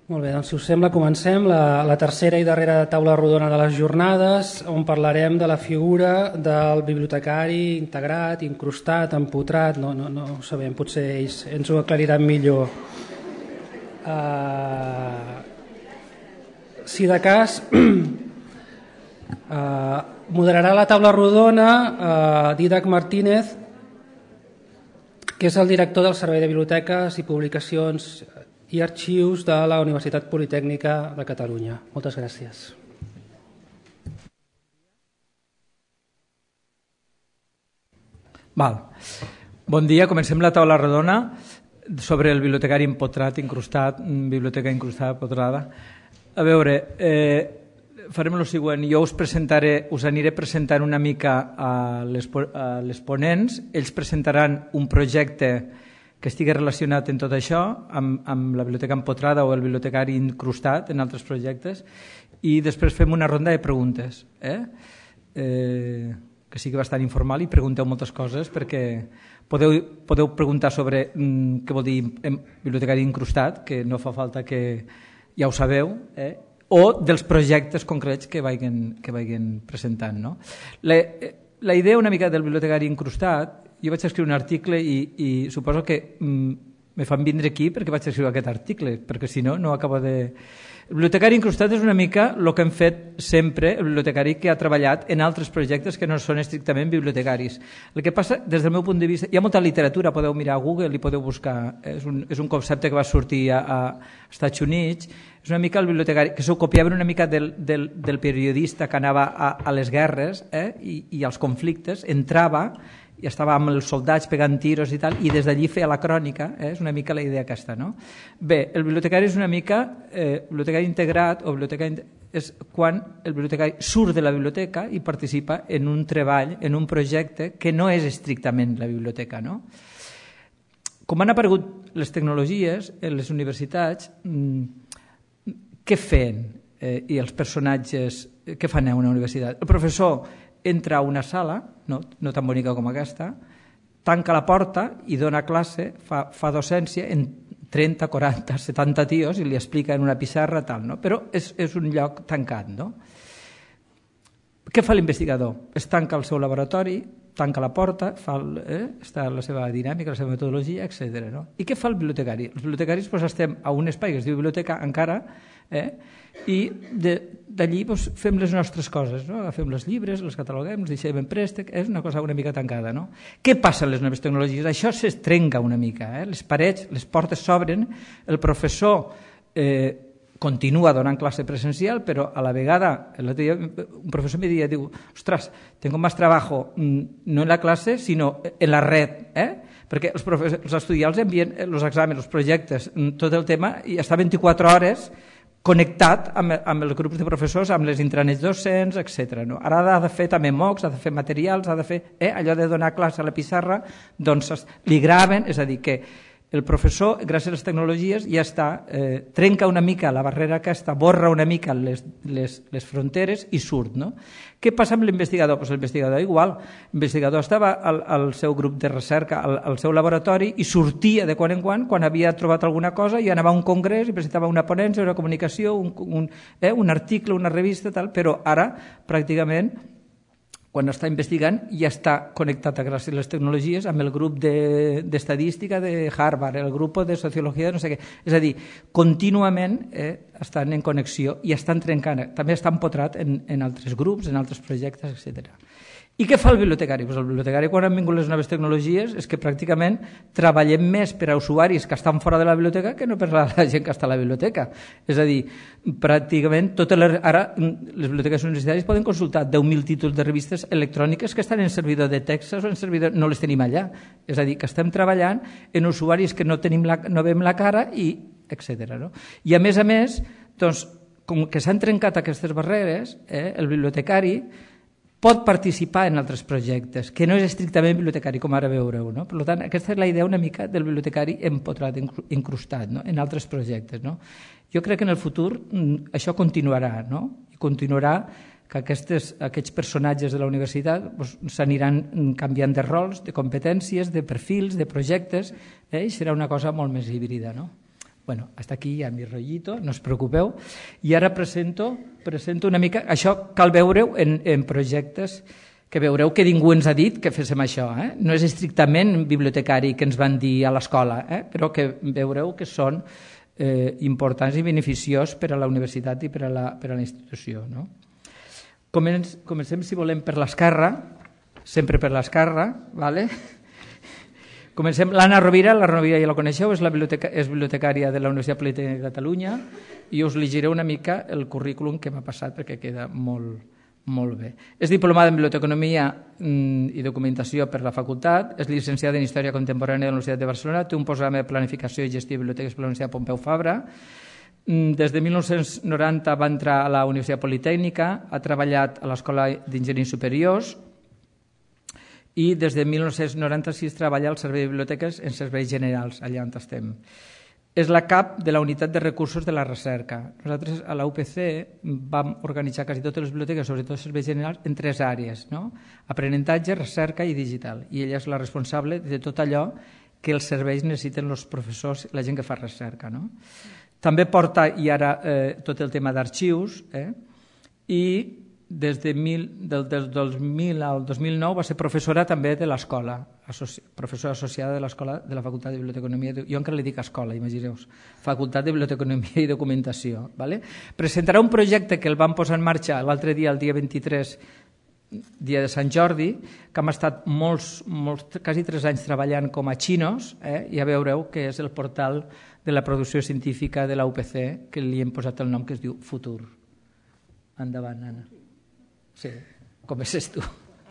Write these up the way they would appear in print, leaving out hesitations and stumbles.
Molt bé, doncs si us sembla comencem la tercera i darrera taula rodona de les jornades, on parlarem de la figura del bibliotecari integrat, incrustat, empotrat, no ho sabem, potser ells ens ho aclariran millor. Si de cas, moderarà la taula rodona Dídac Martínez, que és el director del Servei de Biblioteques i Publicacions i Arxius de la Universitat Politècnica de Catalunya. Moltes gràcies. Bon dia, comencem la taula rodona sobre el bibliotecari empotrat, incrustat, biblioteca incrustada, empotrada. A veure, farem el següent. Jo us aniré presentant una mica a les ponents. Ells presentaran un projecte que estigui relacionat en tot això, amb la biblioteca empotrada o el bibliotecari incrustat en altres projectes, i després fem una ronda de preguntes, que sigui bastant informal, i pregunteu moltes coses, perquè podeu preguntar sobre què vol dir bibliotecari incrustat, que no fa falta que ja ho sabeu, o dels projectes concrets que vagin presentant. La idea una mica del bibliotecari incrustat, jo vaig escriure un article i suposo que me fan vindre aquí perquè vaig escriure aquest article, perquè si no, no acabo de... El bibliotecari incrustat és una mica el que hem fet sempre, el bibliotecari que ha treballat en altres projectes que no són estrictament bibliotecaris. El que passa, des del meu punt de vista, hi ha molta literatura, podeu mirar a Google i podeu buscar, és un concepte que va sortir a Estats Units, és una mica el bibliotecari, que s'ho copiaven una mica del periodista que anava a les guerres i als conflictes, entrava i estava amb els soldats pegant tiros i tal, i des d'allí feia la crònica, és una mica la idea aquesta, no? Bé, el bibliotecari és una mica, bibliotecari integrat o bibliotecari és quan el bibliotecari surt de la biblioteca i participa en un treball, en un projecte que no és estrictament la biblioteca, no? Com han aparegut les tecnologies en les universitats, què feien i els personatges, què fan a una universitat? El professor entra a una sala, no tan bonica com aquesta, tanca la porta i dona classe, fa docència en 30, 40, 70 tios i li explica en una pissarra tal, no? Però és un lloc tancat, no? Què fa l'investigador? Es tanca el seu laboratori, tanca la porta, està la seva dinàmica, la seva metodologia, etc. No? I què fa el bibliotecari? Els bibliotecaris estem a un espai que es diu biblioteca encara, i d'allí fem les nostres coses, agafem els llibres, els cataloguem, els deixem en préstec, és una cosa una mica tancada. Què passa amb les noves tecnologies? Això es trenca una mica, les parets, les portes s'obren, el professor continua donant classe presencial, però a la vegada, un professor me deia, ostres, tengo más trabajo no en la classe, sinó en la red, perquè els estudiants envien els exàmens, els projectes, tot el tema, i està 24 hores connectat amb els grups de professors, amb les intranets docents, etc. Ara ha de fer també MOOCs, ha de fer materials, ha de fer allò de donar classe a la pissarra, doncs li graven, és a dir, que el professor, gràcies a les tecnologies, ja està, trenca una mica la barrera aquesta, borra una mica les fronteres i surt. Què passa amb l'investigador? L'investigador igual. L'investigador estava al seu grup de recerca, al seu laboratori, i sortia de quan en quan havia trobat alguna cosa, i anava a un congrés i presentava una ponència, una comunicació, un article, una revista, tal, però ara, pràcticament, quan està investigant, ja està connectat gràcies a les tecnologies amb el grup d'estadística de Harvard, el grup de sociologia de no sé què. És a dir, contínuament estan en connexió i estan trencant, també estan empotrat en altres grups, en altres projectes, etc. I què fa el bibliotecari? El bibliotecari, quan han vingut les noves tecnologies, és que pràcticament treballem més per a usuaris que estan fora de la biblioteca que no per a la gent que està a la biblioteca. És a dir, pràcticament ara les biblioteques universitàries poden consultar 10.000 títols de revistes electròniques que estan en servidor de Texas o en servidor... no les tenim allà. És a dir, que estem treballant en usuaris que no veiem la cara i etc. I a més, doncs, com que s'han trencat aquestes barreres, el bibliotecari pot participar en altres projectes, que no és estrictament bibliotecari, com ara veureu. Per tant, aquesta és la idea una mica del bibliotecari empotrat, incrustat, en altres projectes. Jo crec que en el futur això continuarà, i continuarà que aquests personatges de la universitat s'aniran canviant de rols, de competències, de perfils, de projectes, i serà una cosa molt més híbrida. Bueno, hasta aquí ja mi rotllito, no us preocupeu. I ara presento una mica... Això cal veure-ho en projectes que veureu que ningú ens ha dit que féssim això. No és estrictament bibliotecari que ens van dir a l'escola, però que veureu que són importants i beneficiós per a la universitat i per a la institució. Comencem, si volem, per l'esquerra, sempre per l'esquerra. Comencem. L'Anna Rovira, ja la coneixeu, és bibliotecària de la Universitat Politècnica de Catalunya i us llegiré una mica el currículum que m'ha passat perquè queda molt bé. És diplomada en Biblioteconomia i Documentació per la facultat, és llicenciada en Història Contemporània de la Universitat de Barcelona, té un postgrau de Planificació i Gestió de Biblioteques per la Universitat Pompeu Fabra. Des de 1990 va entrar a la Universitat Politècnica, ha treballat a l'Escola d'Enginyers Superiors i des de 1996 treballa al Servei de Biblioteques en Serveis Generals, allà on estem. És la cap de la Unitat de Recursos de la Recerca. Nosaltres a la UPC vam organitzar quasi totes les biblioteques, sobretot els serveis generals, en 3 àrees: aprenentatge, recerca i digital. I ella és la responsable de tot allò que els serveis necessiten els professors, la gent que fa recerca. També porta i ara tot el tema d'arxius i des del 2000 al 2009 va ser professora també de l'escola, professora associada de l'escola de la Facultat de Biblioteconomia. Jo encara li dic escola, imagineu-vos, Facultat de Biblioteconomia i Documentació. Presentarà un projecte que el vam posar en marxa l'altre dia, el dia 23, dia de Sant Jordi, que hem estat quasi 3 anys treballant com a xinos, i ja veureu que és el portal de la producció científica de la UPC, que li hem posat el nom que es diu Futur. Endavant, Anna. Sí, comences tu.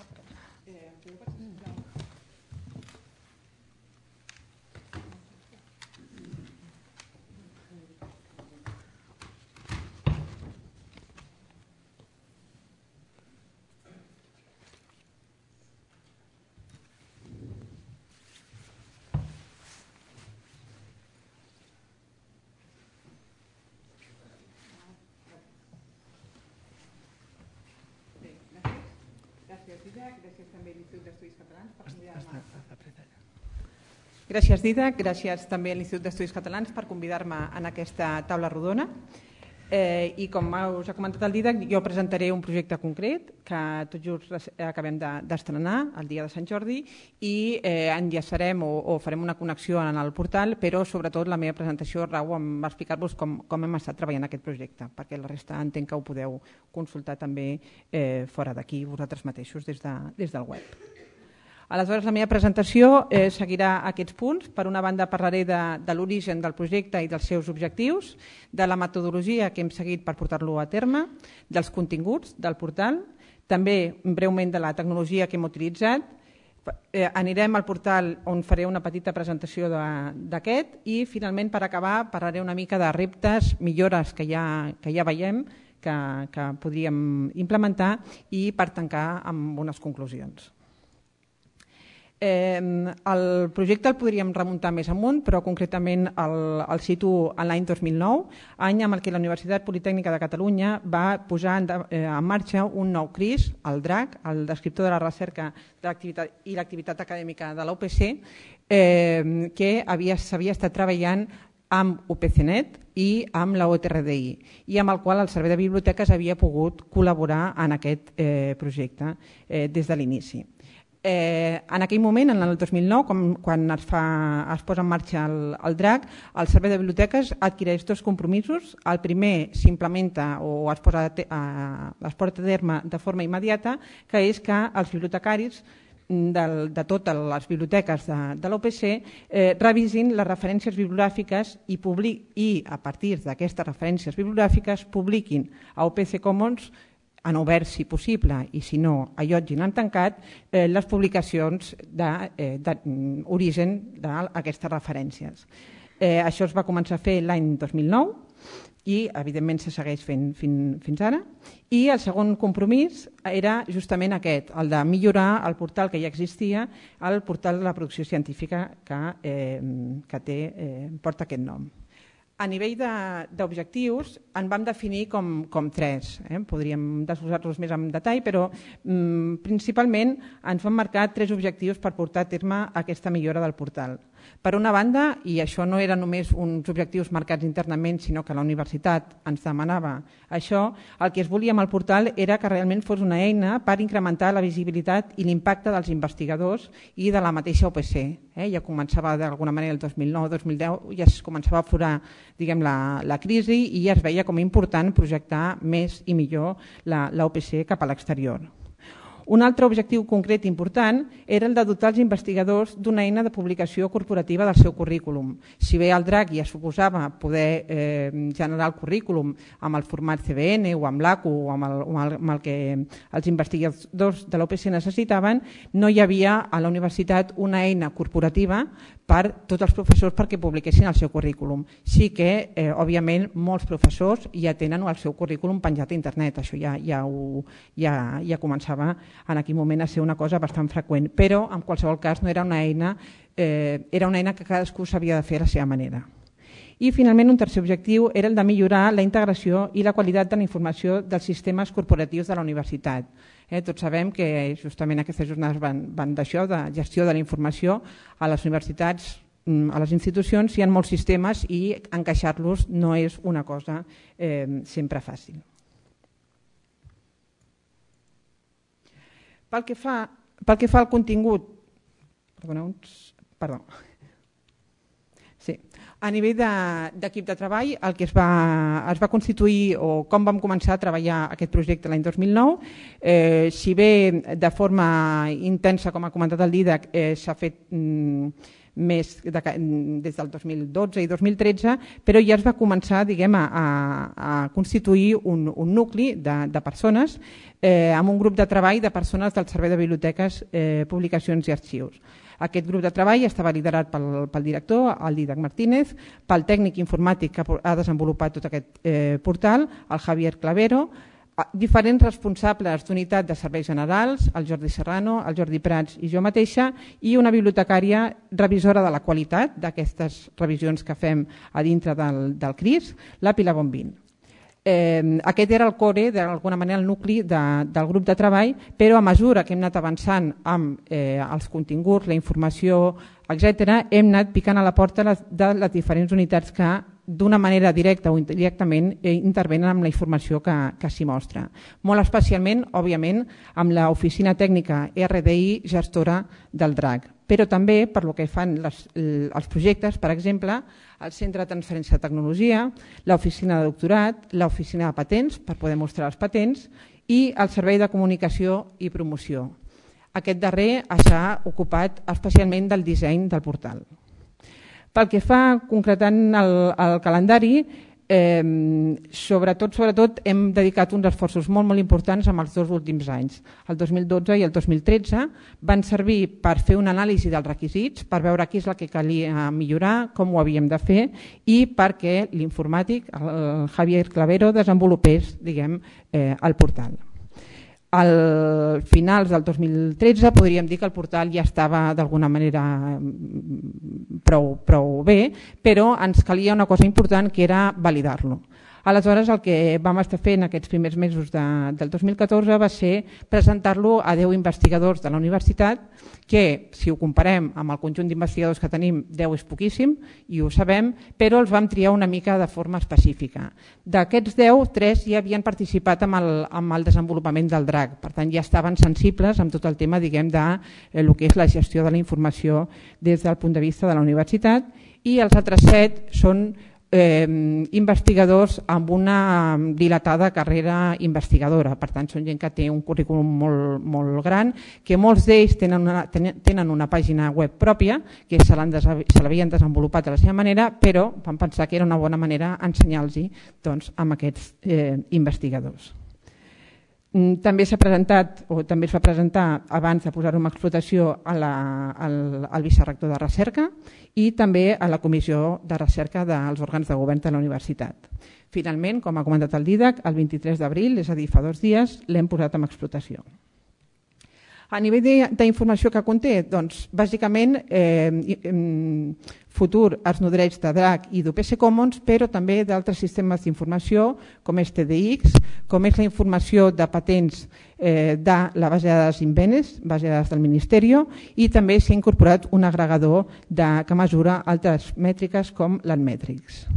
Gràcies, Didac. Gràcies també a l'Institut d'Estudis Catalans per convidar-me en aquesta taula rodona. I com us ha comentat el Didac, jo presentaré un projecte concret que tot just acabem d'estrenar el dia de Sant Jordi i enllaçarem o farem una connexió en el portal, però sobretot la meva presentació rau en explicar-vos com hem estat treballant aquest projecte, perquè la resta entenc que ho podeu consultar també fora d'aquí vosaltres mateixos des del web. Aleshores, la meva presentació seguirà aquests punts. Per una banda, parlaré de l'origen del projecte i dels seus objectius, de la metodologia que hem seguit per portar-lo a terme, dels continguts del portal, també breument de la tecnologia que hem utilitzat. Anirem al portal on faré una petita presentació d'aquest i, finalment, per acabar, parlaré una mica de reptes, millores que ja veiem, que podríem implementar i per tancar amb unes conclusions. El projecte el podríem remuntar més amunt, però concretament el situo en l'any 2009, any en què la Universitat Politècnica de Catalunya va posar en marxa un nou CRIS, el DRAC, el descriptor de la recerca i l'activitat acadèmica de la UPC, que s'havia estat treballant amb UPCnet i amb la OTRDI, i amb el qual el Servei de Biblioteques havia pogut col·laborar en aquest projecte des de l'inici. En aquell moment, en el 2009, quan es posa en marxa el DRAC, el Servei de Biblioteques adquireix 2 compromisos. El primer s'implementa o es porta a terme de forma immediata, que és que els bibliotecaris de totes les biblioteques de l'OPC revisin les referències bibliogràfiques i a partir d'aquestes referències bibliogràfiques publiquin a OPC Commons en obert si possible i si no allotgin en tancat les publicacions d'origen d'aquestes referències. Això es va començar a fer l'any 2009 i evidentment se segueix fent fins ara. I el segon compromís era justament aquest, el de millorar el portal que ja existia, el portal de la producció científica que porta aquest nom. A nivell d'objectius en vam definir com 3. Podríem desglossar-los més en detall, però principalment ens vam marcar 3 objectius per portar a terme aquesta millora del portal. Per una banda, i això no eren només uns objectius marcats internament, sinó que la universitat ens demanava això, el que es volia amb el portal era que realment fos una eina per incrementar la visibilitat i l'impacte dels investigadors i de la mateixa UPC. Ja començava d'alguna manera el 2009-2010, ja es començava a aflorar la crisi i ja es veia com a important projectar més i millor la UPC cap a l'exterior. Un altre objectiu concret important era el de dotar els investigadors d'una eina de publicació corporativa del seu currículum. Si bé el DRAC ja suposava poder generar el currículum amb el format CBN o amb l'ACU o amb el que els investigadors de l'OPC necessitaven, no hi havia a la universitat una eina corporativa per tots els professors perquè publiquessin el seu currículum. Sí que, òbviament, molts professors ja tenen el seu currículum penjat a internet. Això ja començava en aquell moment a ser una cosa bastant freqüent, però en qualsevol cas no era una eina, era una eina que cadascú s'havia de fer a la seva manera. I finalment un tercer objectiu era el de millorar la integració i la qualitat de la informació dels sistemes corporatius de la universitat. Tots sabem que justament aquestes jornades van d'això, de gestió de la informació a les universitats, a les institucions. Hi ha molts sistemes i encaixar-los no és una cosa sempre fàcil. Pel que fa al contingut, a nivell d'equip de treball, el que es va constituir o com vam començar a treballar aquest projecte l'any 2009, si bé de forma intensa, com ha comentat el Dídac, s'ha fet més des del 2012 i 2013, però ja es va començar a constituir un nucli de persones amb un grup de treball de persones del Servei de Biblioteques, Publicacions i Arxius. Aquest grup de treball estava liderat pel director, el Dídac Martínez, pel tècnic informàtic que ha desenvolupat tot aquest portal, el Javier Clavero, diferents responsables d'unitat de serveis generals, el Jordi Serrano, el Jordi Prats i jo mateixa, i una bibliotecària revisora de la qualitat d'aquestes revisions que fem a dintre del CRIS, la Pilar Bombín. Aquest era el core, d'alguna manera, el nucli del grup de treball, però a mesura que hem anat avançant amb els continguts, la informació, etc., hem anat picant a la porta de les diferents unitats que d'una manera directa o indirectament intervenen amb la informació que s'hi mostra. Molt especialment, òbviament, amb l'oficina tècnica RDI gestora del DRAC, però també per lo que fan els projectes, per exemple, el Centre de Transferència de Tecnologia, l'oficina de doctorat, l'oficina de patents, per poder mostrar les patents, i el Servei de Comunicació i Promoció. Aquest darrer s'ha ocupat especialment del disseny del portal. Pel que fa concretant el calendari, sobretot hem dedicat uns esforços molt importants en els dos últims anys. El 2012 i el 2013 van servir per fer una anàlisi dels requisits, per veure què és el que calia millorar, com ho havíem de fer i perquè l'informàtic, el Javier Clavero, desenvolupés el portal. Al finals del 2013 podríem dir que el portal ja estava d'alguna manera prou bé, però ens calia una cosa important que era validar-lo. Aleshores, el que vam estar fent aquests primers mesos del 2014 va ser presentar-lo a 10 investigadors de la universitat, que si ho comparem amb el conjunt d'investigadors que tenim, 10 és poquíssim, i ho sabem, però els vam triar una mica de forma específica. D'aquests 10, 3 ja havien participat amb el desenvolupament del DRAC, per tant ja estaven sensibles amb tot el tema de lo que és la gestió de la informació des del punt de vista de la universitat, i els altres 7 són investigadors amb una dilatada carrera investigadora. Per tant, són gent que té un currículum molt gran, que molts d'ells tenen una pàgina web pròpia, que se l'havien desenvolupat a la seva manera, però vam pensar que era una bona manera ensenyar-los amb aquests investigadors. També s'ha presentat, o també es va presentar abans de posar-ho en explotació al vicerector de recerca i també a la comissió de recerca dels òrgans de govern de la universitat. Finalment, com ha comentat el Dídac, el 23 d'abril, és a dir, fa 2 dies, l'hem posat en explotació. A nivell d'informació que conté, doncs, bàsicament, Futur es nodreix de DRAC i d'UPC Commons, però també d'altres sistemes d'informació, com és TDX, com és la informació de patents de la base de dades Invenes, base de dades del Ministeri, i també s'ha incorporat un agregador que mesura altres mètriques com l'Admetrics.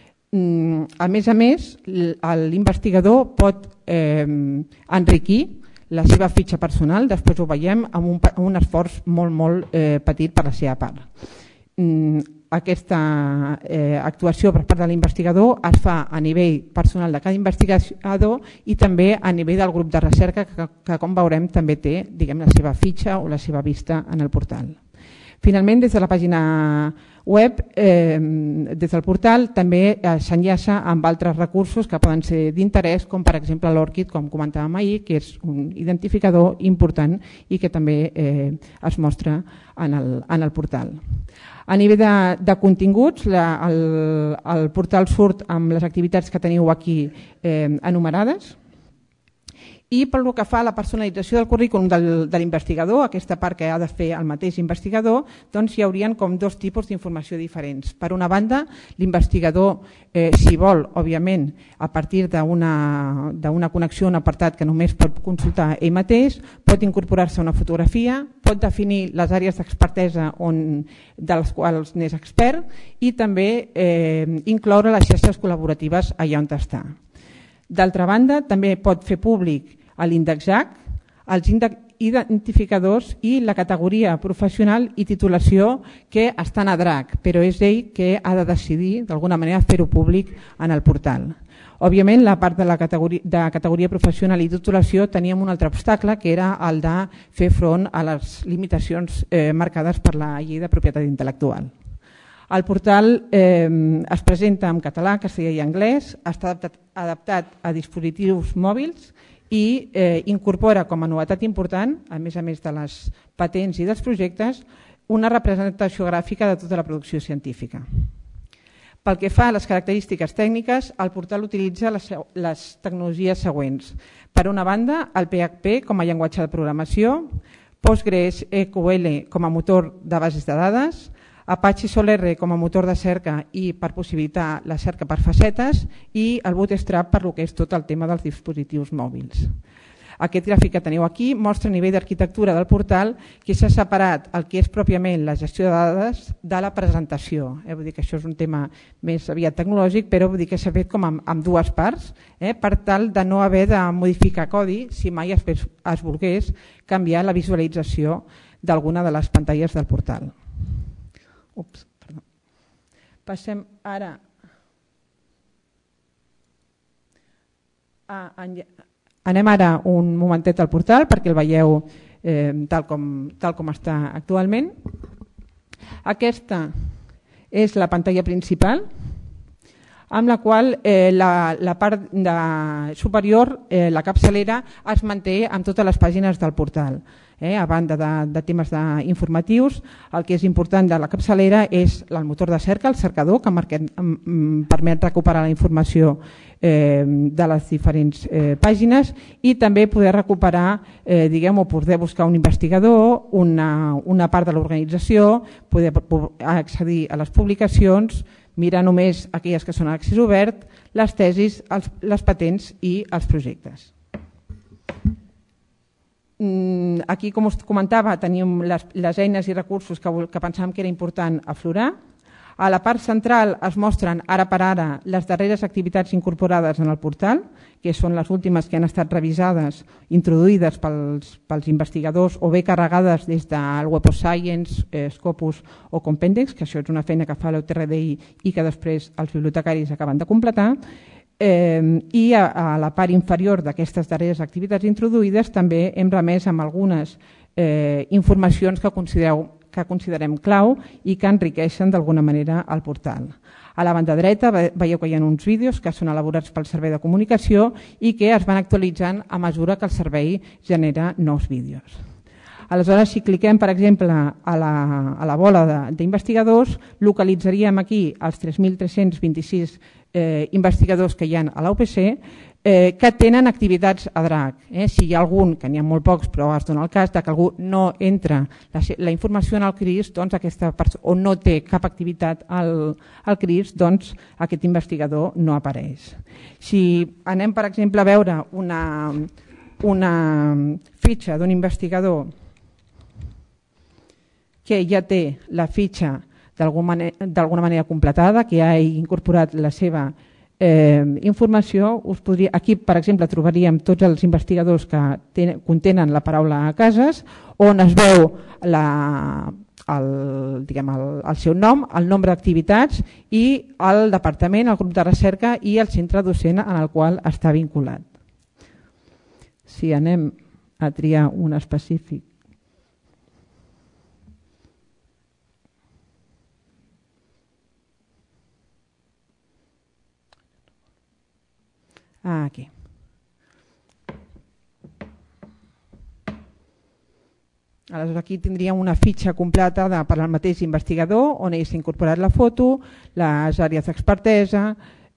A més, l'investigador pot enriquir la seva fitxa personal, després ho veiem, amb un esforç molt petit per la seva part. Aquesta actuació per part de l'investigador es fa a nivell personal de cada investigador i també a nivell del grup de recerca que com veurem també té la seva fitxa o la seva vista en el portal. Finalment, des de la pàgina web, des del portal, també s'enllaça amb altres recursos que poden ser d'interès, com per exemple l'ORCID, com comentàvem ahir, que és un identificador important i que també es mostra en el portal. A nivell de continguts, el portal surt amb les activitats que teniu aquí enumerades. I pel que fa a la personalització del currículum de l'investigador, aquesta part que ha de fer el mateix investigador, doncs hi haurien com dos tipus d'informació diferents. Per una banda, l'investigador, si vol, òbviament, a partir d'una connexió, un apartat que només pot consultar ell mateix, pot incorporar-se una fotografia, pot definir les àrees d'expertesa de les quals n'és expert i també incloure les xarxes col·laboratives allà on està. D'altra banda, també pot fer públic l'índex-JAC, els identificadors i la categoria professional i titulació que estan a DRAC, però és ell que ha de decidir, d'alguna manera, fer-ho públic en el portal. Òbviament, la part de la categoria professional i titulació teníem un altre obstacle, que era el de fer front a les limitacions marcades per la llei de propietat intel·lectual. El portal es presenta en català, castellà i anglès, està adaptat a dispositius mòbils i incorpora com a novetat important, a més de les patents i dels projectes, una representació gràfica de tota la producció científica. Pel que fa a les característiques tècniques, el portal utilitza les tecnologies següents. Per una banda, el PHP com a llenguatge de programació, PostgreSQL com a motor de bases de dades, Apache Solr com a motor de cerca i per possibilitar la cerca per facetes i el Bootstrap per lo que és tot el tema dels dispositius mòbils. Aquest gràfic que teniu aquí mostra a nivell d'arquitectura del portal que s'ha separat el que és pròpiament la gestió de dades de la presentació. Vull dir que això és un tema més aviat tecnològic, però vull dir que s'ha fet com amb dues parts, per tal de no haver de modificar codi si mai es volgués canviar la visualització d'alguna de les pantalles del portal. Passem ara anem ara un momentet al portal perquè el veieu tal com està actualment. Aquesta és la pantalla principal, amb la qual la part superior, la capçalera, es manté amb totes les pàgines del portal. A banda de temes informatius, el que és important de la capçalera és el motor de cerca, el cercador, que permet recuperar la informació de les diferents pàgines i també poder recuperar, o poder buscar un investigador, una part de l'organització, poder accedir a les publicacions, mirar només aquelles que són a accés obert, les tesis, les patents i els projectes. Aquí, com us comentava, tenim les eines i recursos que pensàvem que era important aflorar. A la part central es mostren ara per ara les darreres activitats incorporades en el portal, que són les últimes que han estat revisades, introduïdes pels investigadors o bé carregades des del Web of Science, Scopus o Compendex, que això és una feina que fa l'UTRDI i que després els bibliotecaris acaben de completar. I a la part inferior d'aquestes darreres activitats introduïdes també hem remès amb algunes informacions que considerem clau i que enriqueixen d'alguna manera el portal. A la banda dreta veieu que hi ha uns vídeos que són elaborats pel Servei de Comunicació i que es van actualitzant a mesura que el servei genera nous vídeos. Aleshores, si cliquem, per exemple, a la bola d'investigadors, localitzaríem aquí els 3.326 investigadors que hi ha a l'UPC que tenen activitats a DRAC. Si hi ha algun, que n'hi ha molt pocs, però es dona el cas que algú no entra la informació en el CRIS, doncs aquesta persona, o no té cap activitat al CRIS, doncs aquest investigador no apareix. Si anem, per exemple, a veure una fitxa d'un investigador que ja té la fitxa d'alguna manera completada, que ha incorporat la seva informació, aquí per exemple trobaríem tots els investigadors que contenen la paraula a cases, on es veu el seu nom, el nombre d'activitats i el departament, el grup de recerca i el centre docent en el qual està vinculat. Si anem a triar un específic, aquí. Aleshores aquí tindríem una fitxa completa per al mateix investigador on s'ha incorporat la foto, les àrees d'expertesa,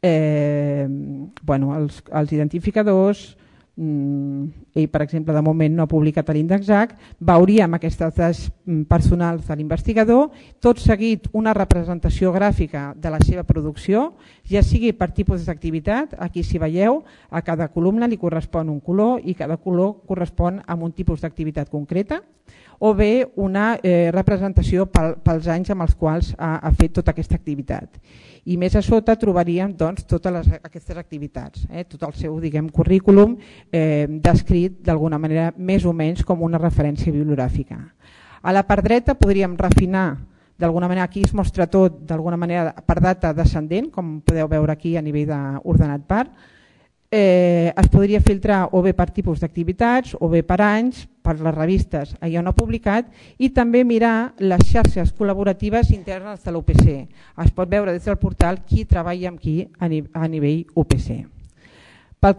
els identificadors. Ell, per exemple, de moment no ha publicat l'índex, veuríem aquestes dades personals de l'investigador, tot seguit una representació gràfica de la seva producció, ja sigui per tipus d'activitat, aquí si veieu, a cada columna li correspon un color i cada color correspon a un tipus d'activitat concreta, o bé una representació pels anys amb els quals ha fet tota aquesta activitat. I més a sota trobaríem totes aquestes activitats, tot el seu currículum descrit d'alguna manera més o menys com una referència bibliogràfica. A la part dreta podríem refinar, d'alguna manera aquí es mostra tot d'alguna manera per data descendent, com podeu veure aquí a nivell d'ordenat per. Es podria filtrar o bé per tipus d'activitats o bé per anys, per les revistes allà on ha publicat, i també mirar les xarxes col·laboratives internes de l'UPC. Es pot veure des del portal qui treballa amb qui a nivell UPC. Pel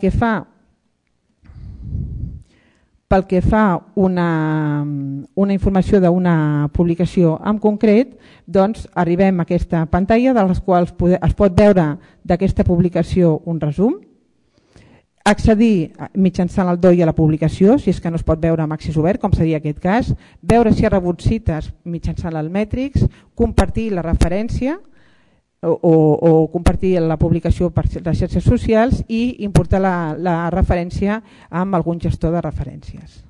que fa una informació d'una publicació en concret, doncs arribem a aquesta pantalla de les quals es pot veure d'aquesta publicació un resum, accedir mitjançant el DOI a la publicació, si és que no es pot veure amb accés obert, com seria aquest cas, veure si ha rebut cites mitjançant l'Almetrics, compartir la referència o compartir la publicació per les xarxes socials i importar la referència amb algun gestor de referències.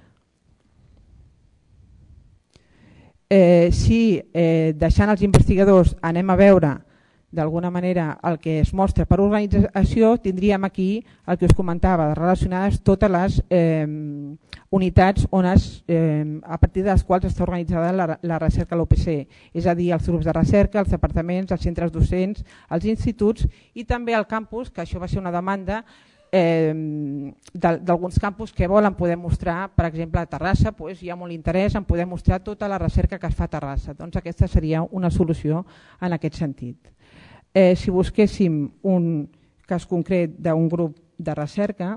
Si deixant els investigadors anem a veure d'alguna manera el que es mostra per organització, tindríem aquí el que us comentava, relacionades totes les unitats a partir de les quals està organitzada la recerca a l'UPC, és a dir, els grups de recerca, els departaments, els centres docents, els instituts i també el campus, que això va ser una demanda d'alguns campus que volen poder mostrar, per exemple a Terrassa, hi ha molt interès en poder mostrar tota la recerca que es fa a Terrassa, doncs aquesta seria una solució en aquest sentit. Si busquéssim un cas concret d'un grup de recerca,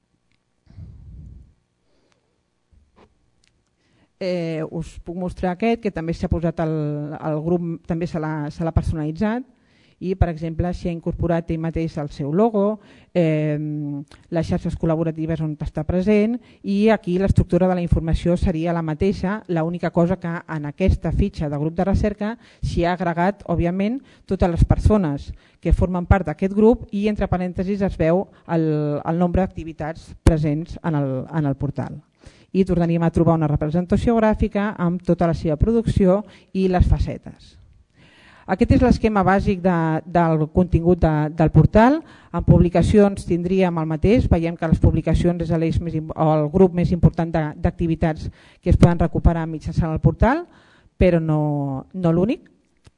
us puc mostrar aquest, que també s'ha posat el grup, també se l'ha personalitzat i, per exemple, s'hi ha incorporat ell mateix el seu logo, les xarxes col·laboratives on està present i aquí l'estructura de la informació seria la mateixa, l'única cosa que en aquesta fitxa de grup de recerca s'hi ha agregat, òbviament, totes les persones que formen part d'aquest grup i entre parèntesis es veu el nombre d'activitats presents en el portal. I tornaríem a trobar una representació gràfica amb tota la seva producció i les facetes. Aquest és l'esquema bàsic del contingut del portal. En publicacions tindríem el mateix. Veiem que les publicacions és el grup més important d'activitats que es poden recuperar mitjançant el portal, però no l'únic.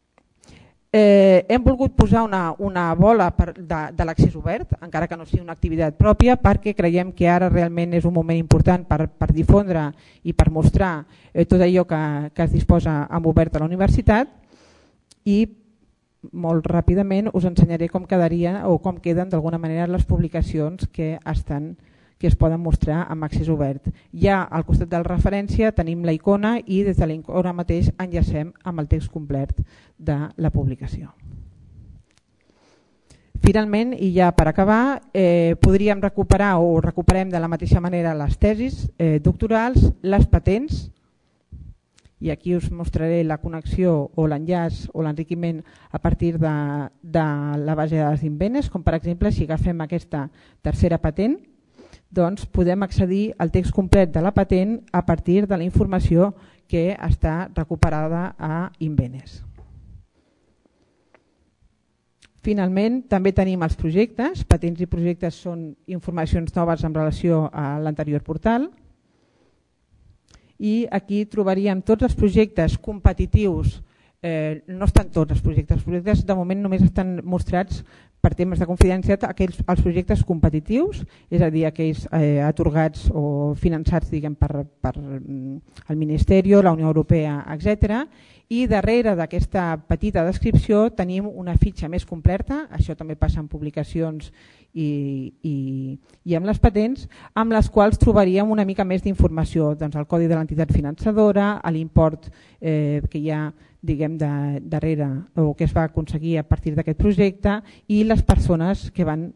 Hem volgut posar una bola de l'accés obert, encara que no sigui una activitat pròpia, perquè creiem que ara realment és un moment important per difondre i per mostrar tot allò que es disposa en obert a la universitat. I molt ràpidament us ensenyaré com quedarien o com queden d'alguna manera les publicacions que es poden mostrar amb accés obert. Ja al costat de la referència tenim la icona i des de la icona mateix enllacem amb el text complet de la publicació. Finalment, i ja per acabar, podríem recuperar o recuperem de la mateixa manera les tesis doctorals, les patents, i aquí us mostraré la connexió o l'enllaç o l'enriquiment a partir de la base de dades d'Invenes, com per exemple si agafem aquesta tercera patent, doncs podem accedir al text complet de la patent a partir de la informació que està recuperada a Invenes. Finalment, també tenim els projectes. Patents i projectes són informacions noves en relació a l'anterior portal. I aquí trobaríem tots els projectes competitius. No estan tots els projectes de moment només estan mostrats per temes de confidencialitat els projectes competitius, és a dir, aquells atorgats o finançats per el Ministeri, la Unió Europea, etc. I darrere d'aquesta petita descripció tenim una fitxa més completa, això també passa en publicacions i amb les patents, amb les quals trobaríem una mica més d'informació, doncs el codi de l'entitat finançadora, l'import que hi ha darrere o que es va aconseguir a partir d'aquest projecte i les persones que van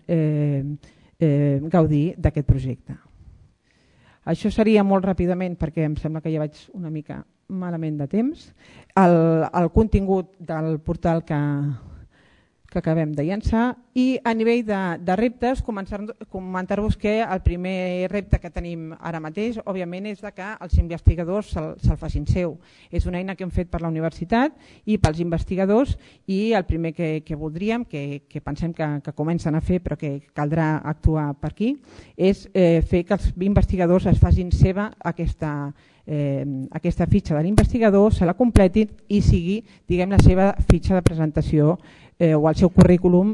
gaudir d'aquest projecte. Això seria molt ràpidament, perquè em sembla que ja vaig una mica malament de temps, el contingut del portal que acabem de llançar. I a nivell de reptes, comentar-vos que el primer repte que tenim ara mateix, òbviament, és que els investigadors se'l facin seu. És una eina que hem fet per la universitat i pels investigadors, i el primer que voldríem, que pensem que comencen a fer però que caldrà actuar per aquí, és fer que els investigadors es facin seva aquesta fitxa de l'investigador, se la completin i sigui la seva fitxa de presentació o el seu currículum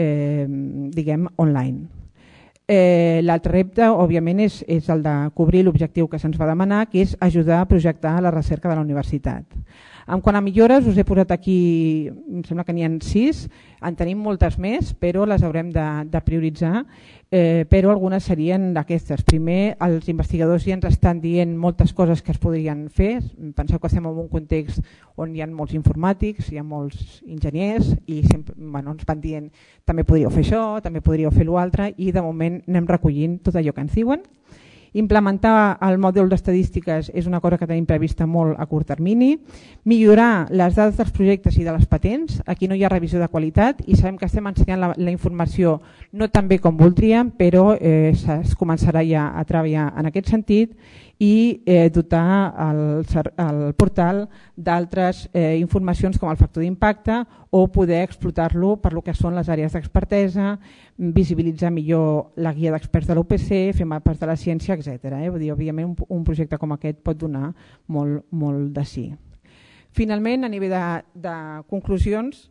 online. L'altre repte, òbviament, és el de cobrir l'objectiu que se'ns va demanar, que és ajudar a projectar la recerca de la universitat. En quant a millores, us he posat aquí, em sembla que n'hi ha 6, en tenim moltes més, però les haurem de prioritzar, però algunes serien aquestes. Primer, els investigadors ja ens estan dient moltes coses que es podrien fer. Penseu que estem en un context on hi ha molts informàtics, hi ha molts enginyers i ens van dient també podríeu fer això, també podríeu fer l'altre, i de moment anem recollint tot allò que ens diuen. Implementar el mòdul d'estadístiques és una cosa que tenim prevista molt a curt termini. Millorar les dades dels projectes i de les patents. Aquí no hi ha revisió de qualitat i sabem que estem ensenyant la informació no tan bé com voldríem, però es començarà ja a treballar en aquest sentit, i dotar el portal d'altres informacions com el factor d'impacte o poder explotar-lo per lo que són les àrees d'expertesa, visibilitzar millor la guia d'experts de l'UPC, fer mapes de la ciència, etc. Òbviament un projecte com aquest pot donar molt de sí. Finalment, a nivell de conclusions,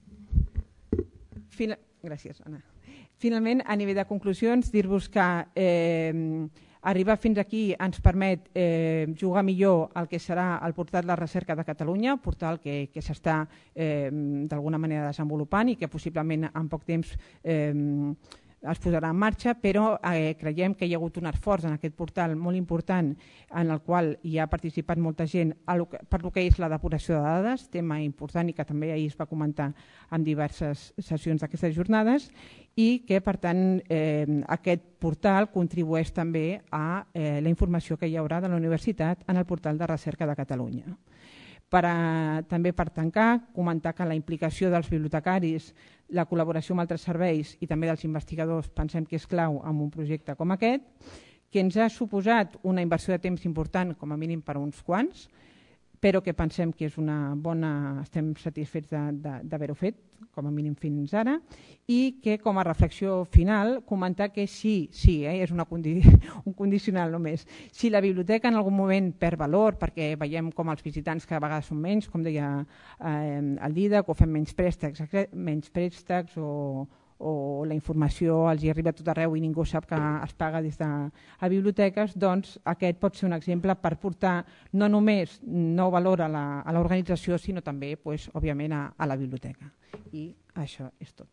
gràcies, Anna. Finalment, a nivell de conclusions, dir-vos que arribar fins aquí ens permet jugar millor el que serà el portal de recerca de Catalunya, portal que s'està d'alguna manera desenvolupant i que possiblement en poc temps es posarà en marxa, però creiem que hi ha hagut un esforç en aquest portal molt important en el qual hi ha participat molta gent per el que és la depuració de dades, tema important i que també ahir es va comentar en diverses sessions d'aquestes jornades, i que per tant aquest portal contribueix també a la informació que hi haurà de la universitat en el portal de recerca de Catalunya. També per tancar, comentar que la implicació dels bibliotecaris, la col·laboració amb altres serveis i també dels investigadors pensem que és clau en un projecte com aquest, que ens ha suposat una inversió de temps important, com a mínim per a uns quants, però que pensem que és una bona, estem satisfets d'haver-ho fet, com a mínim fins ara, i que com a reflexió final comentar que sí, és un condicional només, si la biblioteca en algun moment perd valor, perquè veiem com els visitants cada vegada són menys, com deia el Didac, o fem menys préstecs o la informació els hi arriba a tot arreu i ningú sap que es paga des de biblioteques, doncs aquest pot ser un exemple per portar no només nou valor a l'organització, sinó també, òbviament, a la biblioteca. I això és tot.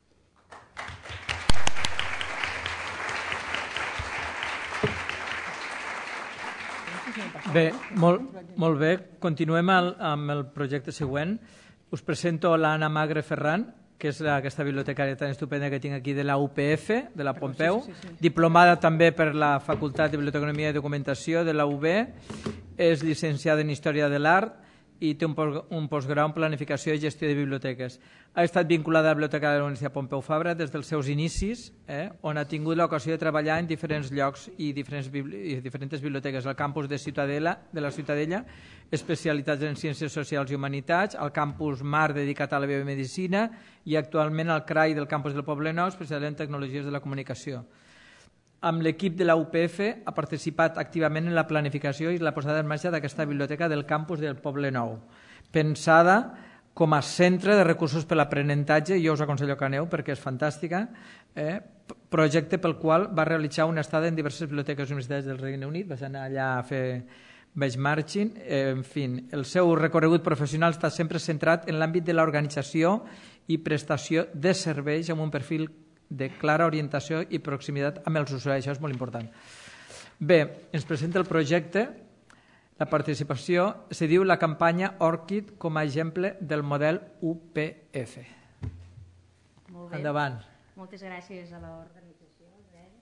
Bé, molt bé. Continuem amb el projecte següent. Us presento l'Anna Magre Ferran, que és aquesta bibliotecària tan estupenda que tinc aquí de la UPF, de la Pompeu, diplomada també per la Facultat de Biblioteconomia i Documentació de la UB, és llicenciada en Història de l'Art i té un postgrau en Planificació i Gestió de Biblioteques. Ha estat vinculada a la Biblioteca de la Universitat Pompeu Fabra des dels seus inicis, on ha tingut l'ocasió de treballar en diferents llocs i diferents biblioteques. Al campus de la Ciutadella, especialitats en Ciències Socials i Humanitats, al campus Mar, dedicat a la biomedicina, i actualment al CRAI del campus del Poblenou, especialitzat en Tecnologies de la Comunicació. Amb l'equip de la UPF ha participat activament en la planificació i la posada en marxa d'aquesta biblioteca del campus del Poblenou, pensada com a centre de recursos per l'aprenentatge, jo us aconsello que aneu perquè és fantàstica, projecte pel qual va realitzar una estada en diverses biblioteques universitàries del Regne Unit, va anar allà a fer benchmarking, en fi, el seu recorregut professional està sempre centrat en l'àmbit de l'organització i prestació de serveis amb un perfil de clara orientació i proximitat amb els usuaris, això és molt important. Bé, ens presenta el projecte, la participació, se diu la campanya ORCID com a exemple del model UPF. Molt bé. Endavant. Moltes gràcies a l'organització,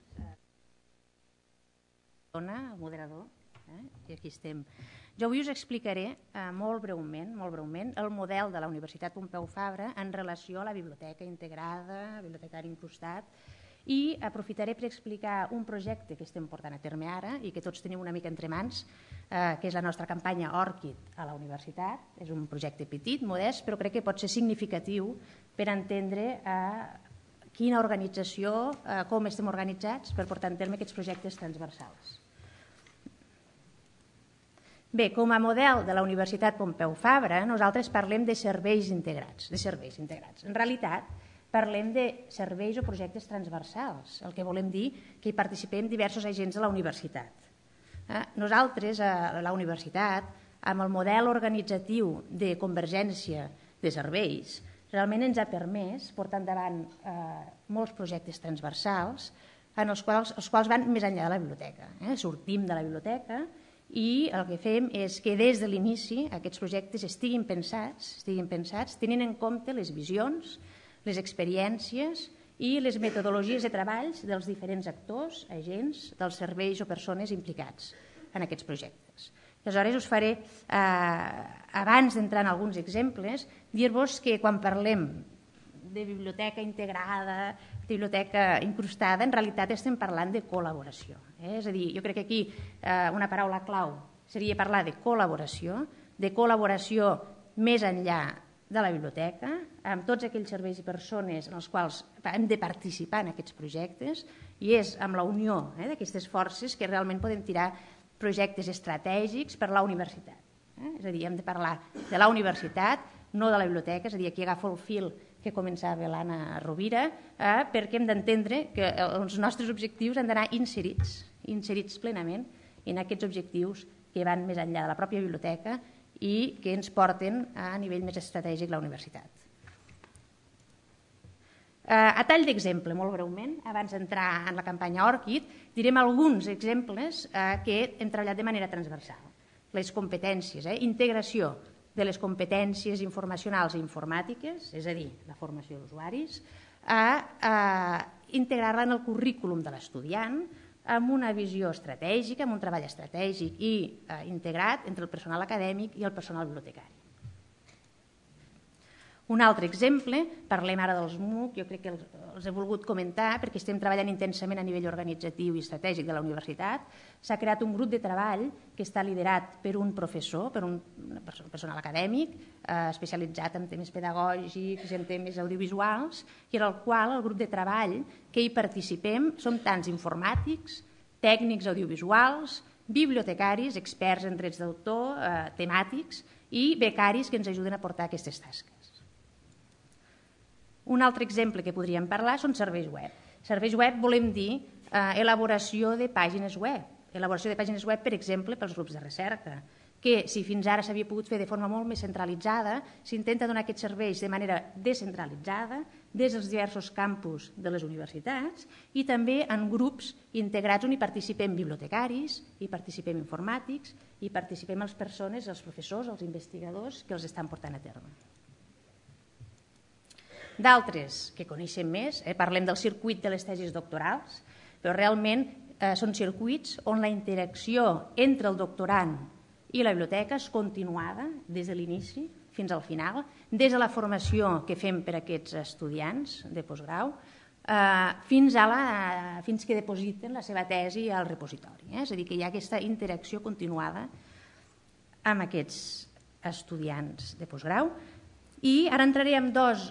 el moderador, i aquí estem. Jo avui us explicaré molt breument el model de la Universitat Pompeu Fabra en relació a la biblioteca integrada, bibliotecari incrustat, i aprofitaré per explicar un projecte que estem portant a terme ara i que tots tenim una mica entre mans, que és la nostra campanya ORCID a la universitat. És un projecte petit, modest, però crec que pot ser significatiu per entendre quina organització, com estem organitzats per portar a terme aquests projectes transversals. Bé, com a model de la Universitat Pompeu Fabra, nosaltres parlem de serveis integrats. En realitat, parlem de serveis o projectes transversals, el que volem dir que hi participem diversos agents de la universitat. Nosaltres, a la universitat, amb el model organitzatiu de convergència de serveis, realment ens ha permès portar endavant molts projectes transversals els quals van més enllà de la biblioteca. Sortim de la biblioteca i el que fem és que des de l'inici aquests projectes estiguin pensats tenint en compte les visions, les experiències i les metodologies de treballs dels diferents actors, agents, dels serveis o persones implicats en aquests projectes. Aleshores us faré, abans d'entrar en alguns exemples, dir-vos que quan parlem de biblioteca integrada, de biblioteca incrustada, en realitat estem parlant de col·laboració. És a dir, jo crec que aquí una paraula clau seria parlar de col·laboració més enllà de la biblioteca, amb tots aquells serveis i persones en els quals hem de participar en aquests projectes, i és amb la unió d'aquestes forces que realment podem tirar projectes estratègics per la universitat. És a dir, hem de parlar de la universitat, no de la biblioteca, és a dir, aquí agafo el fil que començava l'Anna Rovira, perquè hem d'entendre que els nostres objectius han d'anar inserits plenament en aquests objectius que van més enllà de la pròpia biblioteca i que ens porten a nivell més estratègic la universitat. A tall d'exemple, molt breument, abans d'entrar en la campanya ORCID, direm alguns exemples que hem treballat de manera transversal. Les competències, integració de les competències informacionals i informàtiques, és a dir, la formació d'usuaris, a integrar-la en el currículum de l'estudiant amb una visió estratègica, amb un treball estratègic i integrat entre el personal acadèmic i el personal bibliotecari. Un altre exemple, parlem ara dels MOOC, jo crec que els he volgut comentar perquè estem treballant intensament a nivell organitzatiu i estratègic de la universitat. S'ha creat un grup de treball que està liderat per un professor, per un personal acadèmic, especialitzat en temes pedagògics i en temes audiovisuals, i en el qual el grup de treball que hi participem som tants informàtics, tècnics audiovisuals, bibliotecaris, experts en drets d'autor, temàtics i becaris que ens ajuden a portar aquestes tasques. Un altre exemple que podríem parlar són serveis web. Serveis web volem dir elaboració de pàgines web. Elaboració de pàgines web, per exemple, pels grups de recerca, que si fins ara s'havia pogut fer de forma molt més centralitzada, s'intenta donar aquests serveis de manera descentralitzada des dels diversos campus de les universitats i també en grups integrats on hi participem bibliotecaris, hi participem informàtics, hi participem les persones, els professors, els investigadors que els estan portant a terme. d'altres que coneixem més, parlem del circuit de les tesis doctorals, però realment són circuits on la interacció entre el doctorant i la biblioteca és continuada des de l'inici fins al final, des de la formació que fem per a aquests estudiants de postgrau, fins que depositen la seva tesi al repositori. És a dir, que hi ha aquesta interacció continuada amb aquests estudiants de postgrau. I ara entraré en dos